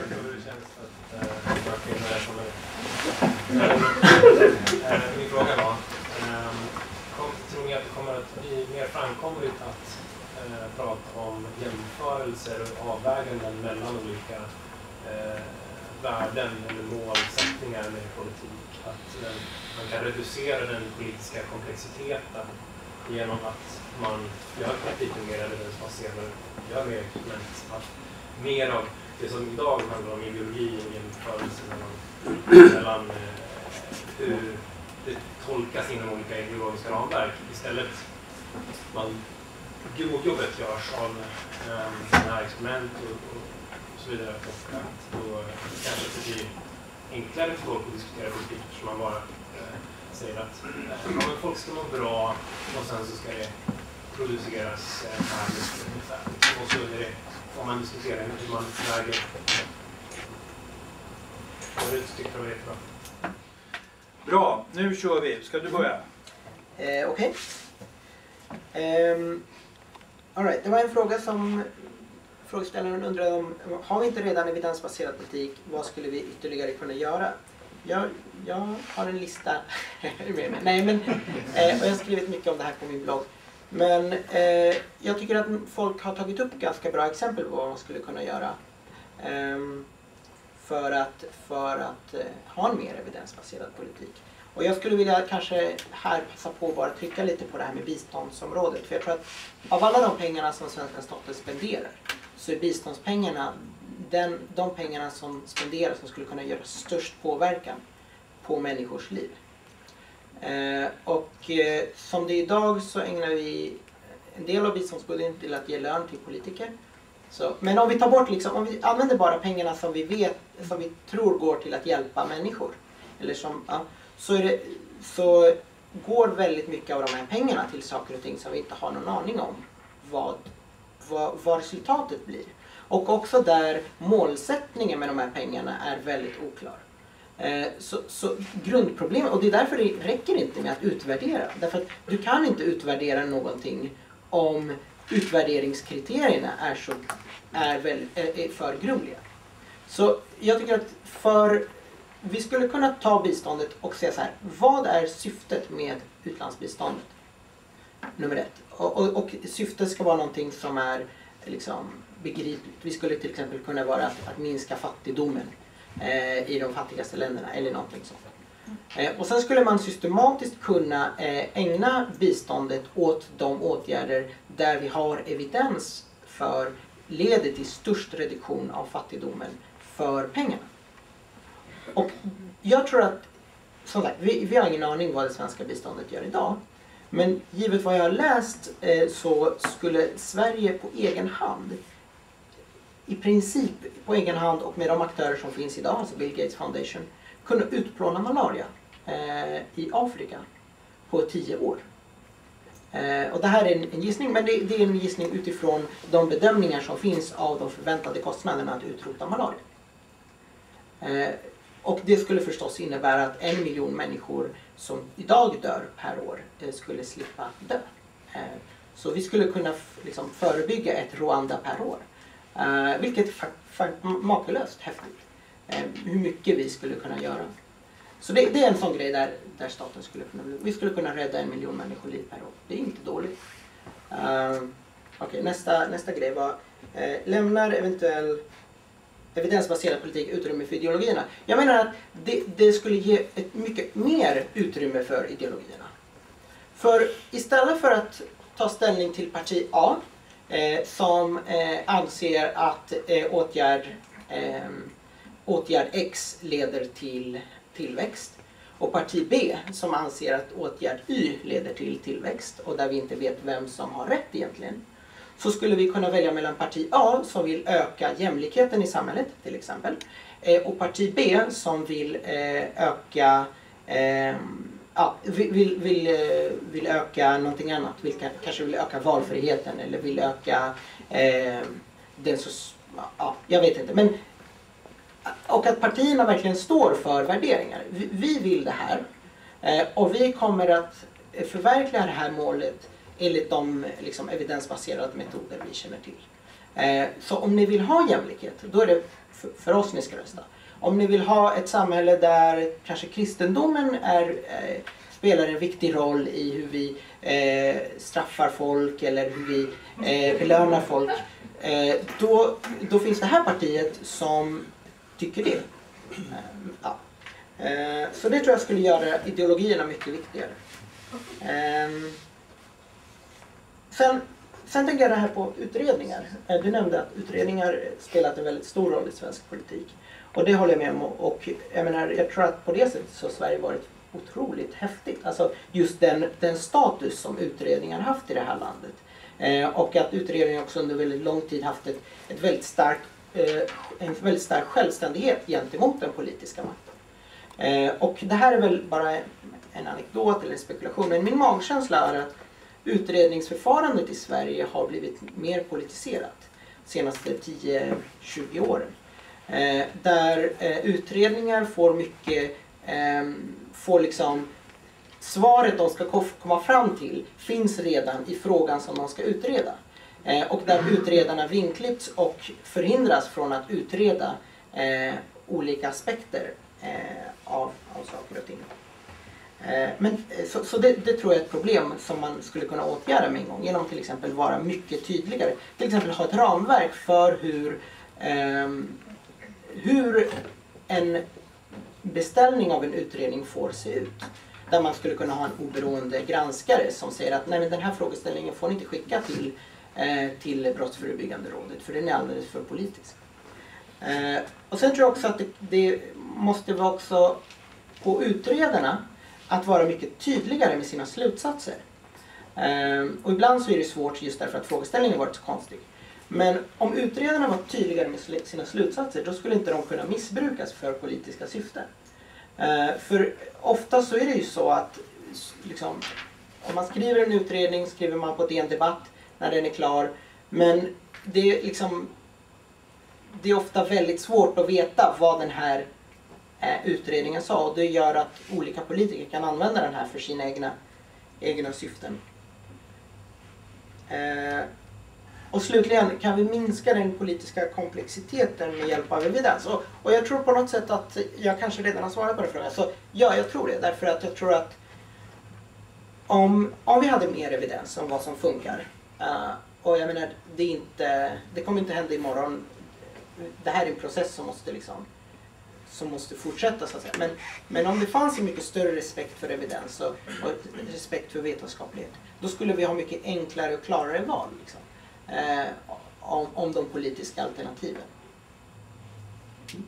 Min fråga var, tror ni att det kommer att bli mer framkomligt att eh, prata om jämförelser och avväganden mellan olika eh, värden eller målsättningar med politik? Att eh, man kan reducera den politiska komplexiteten genom att man gör politiken mer evidensbaserad, gör mer experiment. Att mer av det som idag handlar om ideologi och jämförelser mellan, mellan eh, hur det tolkas inom olika ideologiska ramverk. Istället man grovjobbet görs av um, sådana här experiment och, och, och så vidare. Och att då kanske det blir enklare för folk att diskutera politik, så man bara eh, säger att eh, ja, folk ska må bra och sen så ska det produceras eh, här ungefär. Och så är det, om man diskuterar hur man väger. Och det tycker jag är jättebra. Bra, nu kör vi. Ska du börja? Eh, Okej. Okay. Um, all right. Det var en fråga som frågeställaren undrade om. Har vi inte redan evidensbaserad politik? Vad skulle vi ytterligare kunna göra? Jag, jag har en lista med mig. Nej, men, eh, och jag har skrivit mycket om det här på min blogg. Men eh, jag tycker att folk har tagit upp ganska bra exempel på vad man skulle kunna göra. Um, för att, för att eh, ha en mer evidensbaserad politik. Och Och jag skulle vilja kanske här passa på att bara trycka lite på det här med biståndsområdet. För jag tror att av alla de pengarna som svenska staten spenderar så är biståndspengarna den, de pengarna som spenderas som skulle kunna göra störst påverkan på människors liv. Eh, och eh, som det är idag så ägnar vi en del av biståndsbudgeten till att ge lön till politiker. Så, men om vi tar bort liksom, om vi använder bara pengarna som vi vet, som vi tror går till att hjälpa människor. Eller som, ja, så, är det, så går väldigt mycket av de här pengarna till saker och ting som vi inte har någon aning om vad, vad, vad resultatet blir. Och också där målsättningen med de här pengarna är väldigt oklar. Eh, så, så grundproblemet, och det är därför det räcker inte med att utvärdera. Därför att du kan inte utvärdera någonting om utvärderingskriterierna är, så, är, väl, är för grumliga. Så jag tycker att för, vi skulle kunna ta biståndet och säga så här, vad är syftet med utlandsbiståndet? Nummer ett. Och, och, och syftet ska vara någonting som är liksom begripligt. Vi skulle till exempel kunna vara att, att minska fattigdomen eh, i de fattigaste länderna eller någonting sånt. Eh, och sen skulle man systematiskt kunna eh, ägna biståndet åt de åtgärder där vi har evidens för leder till störst reduktion av fattigdomen för pengarna. Och jag tror att, som sagt, vi, vi har ingen aning vad det svenska biståndet gör idag. Men givet vad jag har läst eh, så skulle Sverige på egen hand, i princip på egen hand och med de aktörer som finns idag, alltså Bill Gates Foundation, kunna utplåna malaria eh, i Afrika på tio år. Eh, och det här är en, en gissning, men det, det är en gissning utifrån de bedömningar som finns av de förväntade kostnaderna att utrota malaria. Eh, och det skulle förstås innebära att en miljon människor som idag dör per år eh, skulle slippa dö. Eh, så vi skulle kunna f- liksom förebygga ett Rwanda per år. Eh, vilket är fa- fa- makalöst häftigt. Eh, hur mycket vi skulle kunna göra. Så det, det är en sån grej där, där staten skulle kunna bli. Vi skulle kunna rädda en miljon människoliv per år. Det är inte dåligt. Uh, Okej, okay, nästa, nästa grej var eh, lämnar eventuell evidensbaserad politik utrymme för ideologierna. Jag menar att det, det skulle ge ett mycket mer utrymme för ideologierna. För istället för att ta ställning till parti A eh, som eh, anser att eh, åtgärd, eh, åtgärd X leder till tillväxt och parti B som anser att åtgärd Y leder till tillväxt och där vi inte vet vem som har rätt egentligen, så skulle vi kunna välja mellan parti A som vill öka jämlikheten i samhället till exempel och parti B som vill öka eh, ja, vill, vill, vill öka någonting annat, vill, kanske vill öka valfriheten eller vill öka eh, den så, ja, jag vet inte, men och att partierna verkligen står för värderingar. Vi, vi vill det här eh, och vi kommer att förverkliga det här målet enligt de liksom, evidensbaserade metoder vi känner till. Eh, så om ni vill ha jämlikhet, då är det för, för oss ni ska rösta. Om ni vill ha ett samhälle där kanske kristendomen är, eh, spelar en viktig roll i hur vi eh, straffar folk eller hur vi eh, belönar folk, eh, då, då finns det här partiet som tycker det. Ja. Så det tror jag skulle göra ideologierna mycket viktigare. Sen, sen tänker jag det här på utredningar. Du nämnde att utredningar spelat en väldigt stor roll i svensk politik. Och det håller jag med om. Och jag menar, jag tror att på det sättet så har Sverige varit otroligt häftigt. Alltså just den, den status som utredningar haft i det här landet. Och att utredningar också under väldigt lång tid haft ett, ett väldigt starkt en väldigt stark självständighet gentemot den politiska makten. Eh, och det här är väl bara en anekdot eller en spekulation, men min magkänsla är att utredningsförfarandet i Sverige har blivit mer politiserat de senaste tio till tjugo åren. Eh, där eh, utredningar får mycket, eh, får liksom svaret de ska komma fram till finns redan i frågan som de ska utreda. Eh, och där utredarna vinklippts och förhindras från att utreda eh, olika aspekter eh, av, av saker och ting. Eh, men, så så det, det tror jag är ett problem som man skulle kunna åtgärda med en gång genom till exempel vara mycket tydligare. Till exempel ha ett ramverk för hur, eh, hur en beställning av en utredning får se ut. där man skulle kunna ha en oberoende granskare som säger att nej, men den här frågeställningen får ni inte skicka till, eh, till Brottsförebyggande rådet för den är alldeles för politisk. Eh, och sen tror jag också att det, det måste vara också på utredarna att vara mycket tydligare med sina slutsatser. Eh, och ibland så är det svårt just därför att frågeställningen varit så konstig. Men om utredarna var tydligare med sina slutsatser då skulle inte de kunna missbrukas för politiska syften. Uh, för ofta så är det ju så att liksom, om man skriver en utredning skriver man på D N Debatt när den är klar. Men det är, liksom, det är ofta väldigt svårt att veta vad den här uh, utredningen sa. Och det gör att olika politiker kan använda den här för sina egna, egna syften. Uh, Och slutligen, kan vi minska den politiska komplexiteten med hjälp av evidens? Och, och jag tror på något sätt att jag kanske redan har svarat på den frågan. Så ja, jag tror det. Därför att jag tror att om, om vi hade mer evidens om vad som funkar. Uh, och jag menar, det, är inte, det kommer inte hända imorgon. Det här är en process som måste, liksom, som måste fortsätta så att säga. Men, men om det fanns en mycket större respekt för evidens och, och respekt för vetenskaplighet. Då skulle vi ha mycket enklare och klarare val. Liksom. Eh, om, om de politiska alternativen. Mm.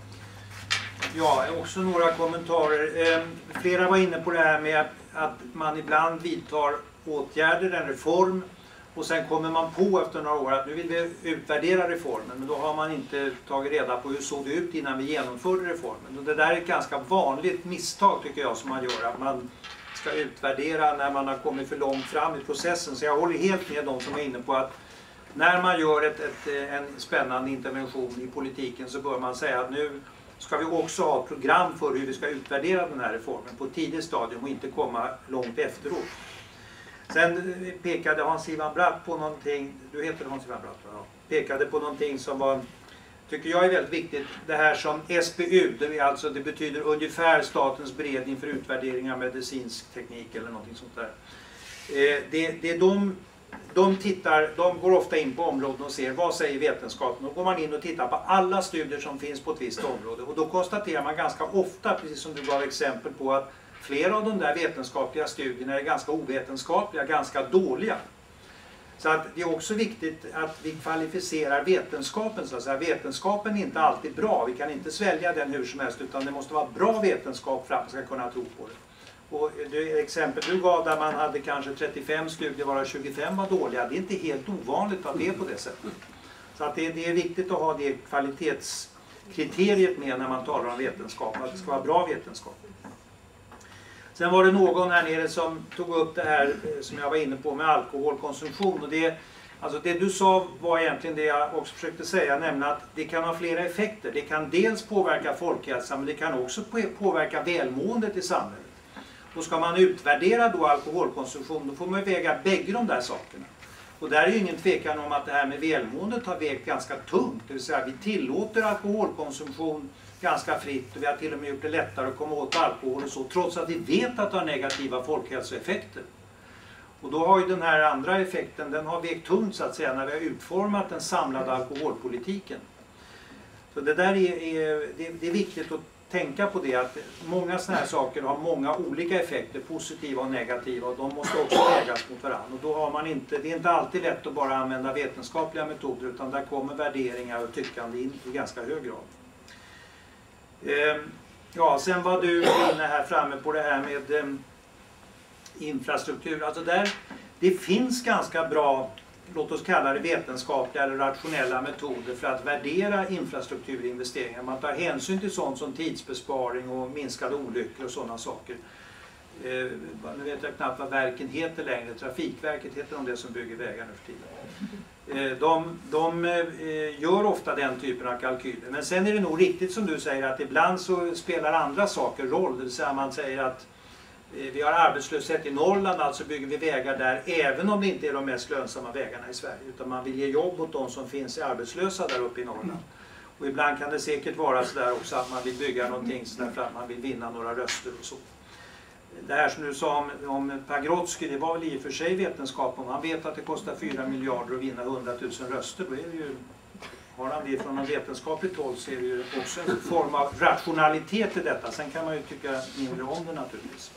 Ja, också några kommentarer. Eh, flera var inne på det här med att man ibland vidtar åtgärder, en reform och sen kommer man på efter några år att nu vill vi utvärdera reformen, men då har man inte tagit reda på hur såg det ut innan vi genomförde reformen. Och det där är ett ganska vanligt misstag tycker jag som man gör, att man ska utvärdera när man har kommit för långt fram i processen. Så jag håller helt med de som är inne på att när man gör ett, ett, en spännande intervention i politiken så bör man säga att nu ska vi också ha ett program för hur vi ska utvärdera den här reformen på ett tidigt stadium och inte komma långt efteråt. Sen pekade Hans-Ivan Bratt på någonting, du heter Hans-Ivan Bratt, ja, pekade på någonting som var, tycker jag är väldigt viktigt, det här som S B U, det, är alltså, det betyder ungefär Statens beredning för utvärdering av medicinsk teknik eller någonting sånt där. Eh, det, det är de De, tittar, de går ofta in på områden och ser vad säger vetenskapen. Då går man in och tittar på alla studier som finns på ett visst område. Och då konstaterar man ganska ofta, precis som du gav exempel på, att flera av de där vetenskapliga studierna är ganska ovetenskapliga, ganska dåliga. Så att det är också viktigt att vi kvalificerar vetenskapen. Så att säga. Vetenskapen är inte alltid bra, vi kan inte svälja den hur som helst, utan det måste vara bra vetenskap för att man ska kunna tro på det. Och det exempel du gav där man hade kanske trettiofem studier varav tjugofem var dåliga, det är inte helt ovanligt att det är på det sättet. Så att det, det är viktigt att ha det kvalitetskriteriet med när man talar om vetenskap, att det ska vara bra vetenskap. Sen var det någon här nere som tog upp det här som jag var inne på med alkoholkonsumtion. Och det, alltså det du sa var egentligen det jag också försökte säga, nämligen att det kan ha flera effekter. Det kan dels påverka folkhälsan, men det kan också påverka välmåendet i samhället. Och ska man utvärdera då alkoholkonsumtion, då får man väga bägge de där sakerna. Och där är ju ingen tvekan om att det här med välmåendet har vägt ganska tungt. Det vill säga vi tillåter alkoholkonsumtion ganska fritt och vi har till och med gjort det lättare att komma åt alkohol och så, trots att vi vet att det har negativa folkhälsoeffekter. Och då har ju den här andra effekten, den har vägt tungt så att säga när vi har utformat den samlade alkoholpolitiken. Så det där är, är, det, det är viktigt att tänka på det, att många sådana här saker har många olika effekter, positiva och negativa, och de måste också vägas mot varandra. Och då har man inte, det är inte alltid lätt att bara använda vetenskapliga metoder, utan där kommer värderingar och tyckande in i ganska hög grad. Eh, ja, sen var du inne här framme på det här med eh, infrastruktur. Alltså där, det finns ganska bra, låt oss kalla det vetenskapliga eller rationella metoder för att värdera infrastrukturinvesteringar. Man tar hänsyn till sånt som tidsbesparing och minskade olyckor och sådana saker. Eh, nu vet jag knappt vad verken heter längre. Trafikverket heter de det som bygger vägar nu för tiden. Eh, de de eh, gör ofta den typen av kalkyler. Men sen är det nog riktigt som du säger att ibland så spelar andra saker roll. Det vill säga man säger att vi har arbetslöshet i Norrland, alltså bygger vi vägar där även om det inte är de mest lönsamma vägarna i Sverige. Utan man vill ge jobb åt de som finns i arbetslösa där uppe i Norrland. Och ibland kan det säkert vara så där också att man vill bygga någonting så därför att man vill vinna några röster och så. Det här som du sa om, om Pagrotsky, det var väl i och för sig vetenskap. Om man vet att det kostar fyra miljarder att vinna hundratusen röster, då är det ju Har han det från en vetenskapligt håll så är det ju också en form av rationalitet i detta. Sen kan man ju tycka mindre om det naturligtvis.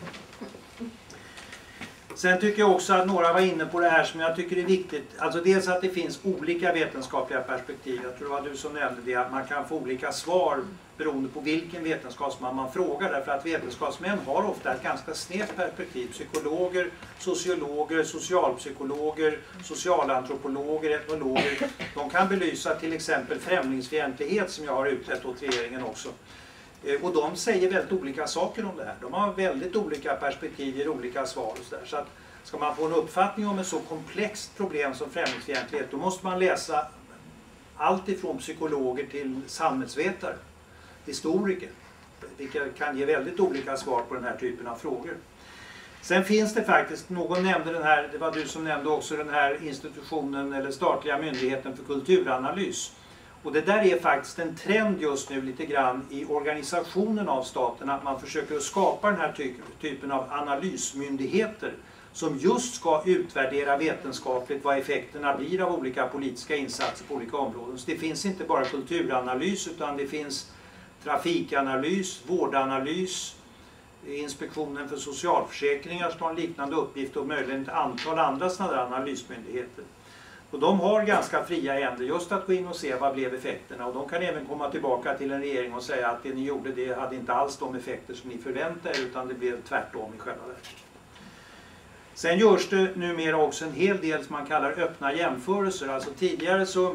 Sen tycker jag också att några var inne på det här som jag tycker är viktigt. Alltså dels att det finns olika vetenskapliga perspektiv. Jag tror det var du som nämnde det, att man kan få olika svar beroende på vilken vetenskapsman man frågar. Därför att vetenskapsmän har ofta ett ganska snävt perspektiv. Psykologer, sociologer, socialpsykologer, socialantropologer, etnologer. De kan belysa till exempel främlingsfientlighet som jag har utrett åt regeringen också. Och de säger väldigt olika saker om det här. De har väldigt olika perspektiv, ger olika svar och så där. Så att ska man få en uppfattning om ett så komplext problem som främlingsfientlighet, då måste man läsa allt ifrån psykologer till samhällsvetare, historiker, vilka kan ge väldigt olika svar på den här typen av frågor. Sen finns det faktiskt, någon nämnde den här, det var du som nämnde också den här institutionen eller statliga myndigheten för kulturanalys. Och det där är faktiskt en trend just nu lite grann i organisationen av staten, att man försöker skapa den här ty typen av analysmyndigheter som just ska utvärdera vetenskapligt vad effekterna blir av olika politiska insatser på olika områden. Så det finns inte bara kulturanalys utan det finns trafikanalys, vårdanalys, Inspektionen för socialförsäkringar som har en liknande uppgift och möjligen ett antal andra sådana analysmyndigheter. Och de har ganska fria händer just att gå in och se vad blev effekterna, och de kan även komma tillbaka till en regering och säga att det ni gjorde det hade inte alls de effekter som ni förväntade er utan det blev tvärtom i själva verket. Sen görs det numera också en hel del som man kallar öppna jämförelser. Alltså tidigare så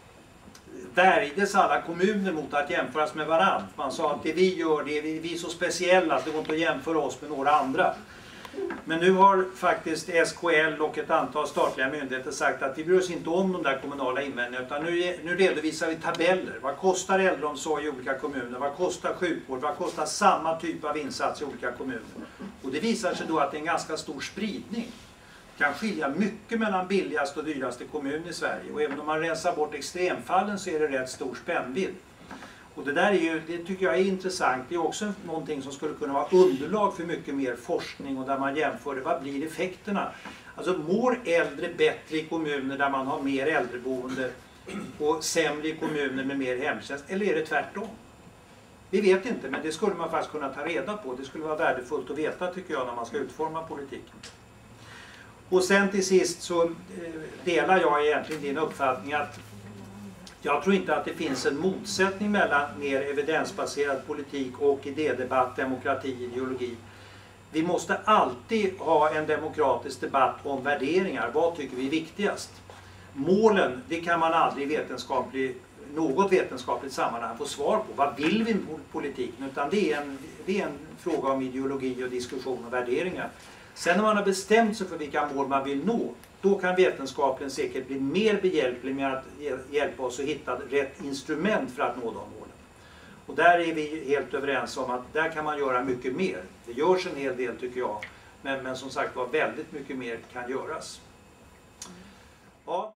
värjdes alla kommuner mot att jämföras med varandra. Man sa att det vi gör, det är vi, vi är så speciella att det går inte att jämföra oss med några andra. Men nu har faktiskt S K L och ett antal statliga myndigheter sagt att vi bryr oss inte om de där kommunala invändningarna, utan nu, nu redovisar vi tabeller. Vad kostar äldreomsorg i olika kommuner? Vad kostar sjukvård? Vad kostar samma typ av insats i olika kommuner? Och det visar sig då att det är en ganska stor spridning. Det kan skilja mycket mellan billigaste och dyraste kommun i Sverige. Och även om man rensar bort extremfallen så är det rätt stor spännvidd. Och det där är ju, det tycker jag är intressant. Det är också någonting som skulle kunna vara underlag för mycket mer forskning och där man jämför det. Vad blir effekterna? Alltså mår äldre bättre i kommuner där man har mer äldreboende och sämre i kommuner med mer hemtjänst? Eller är det tvärtom? Vi vet inte, men det skulle man faktiskt kunna ta reda på. Det skulle vara värdefullt att veta tycker jag när man ska utforma politiken. Och sen till sist så delar jag egentligen din uppfattning att jag tror inte att det finns en motsättning mellan mer evidensbaserad politik och idédebatt, demokrati, ideologi. Vi måste alltid ha en demokratisk debatt om värderingar. Vad tycker vi är viktigast? Målen, det kan man aldrig vetenskaplig, något vetenskapligt sammanhang få svar på. Vad vill vi med politiken? Utan det är, en, det är en fråga om ideologi och diskussion och värderingar. Sen när man har bestämt sig för vilka mål man vill nå, då kan vetenskapen säkert bli mer behjälplig med att hjälpa oss att hitta rätt instrument för att nå de målen. Och där är vi helt överens om att där kan man göra mycket mer. Det görs en hel del tycker jag, men, men som sagt var väldigt mycket mer kan göras. Ja.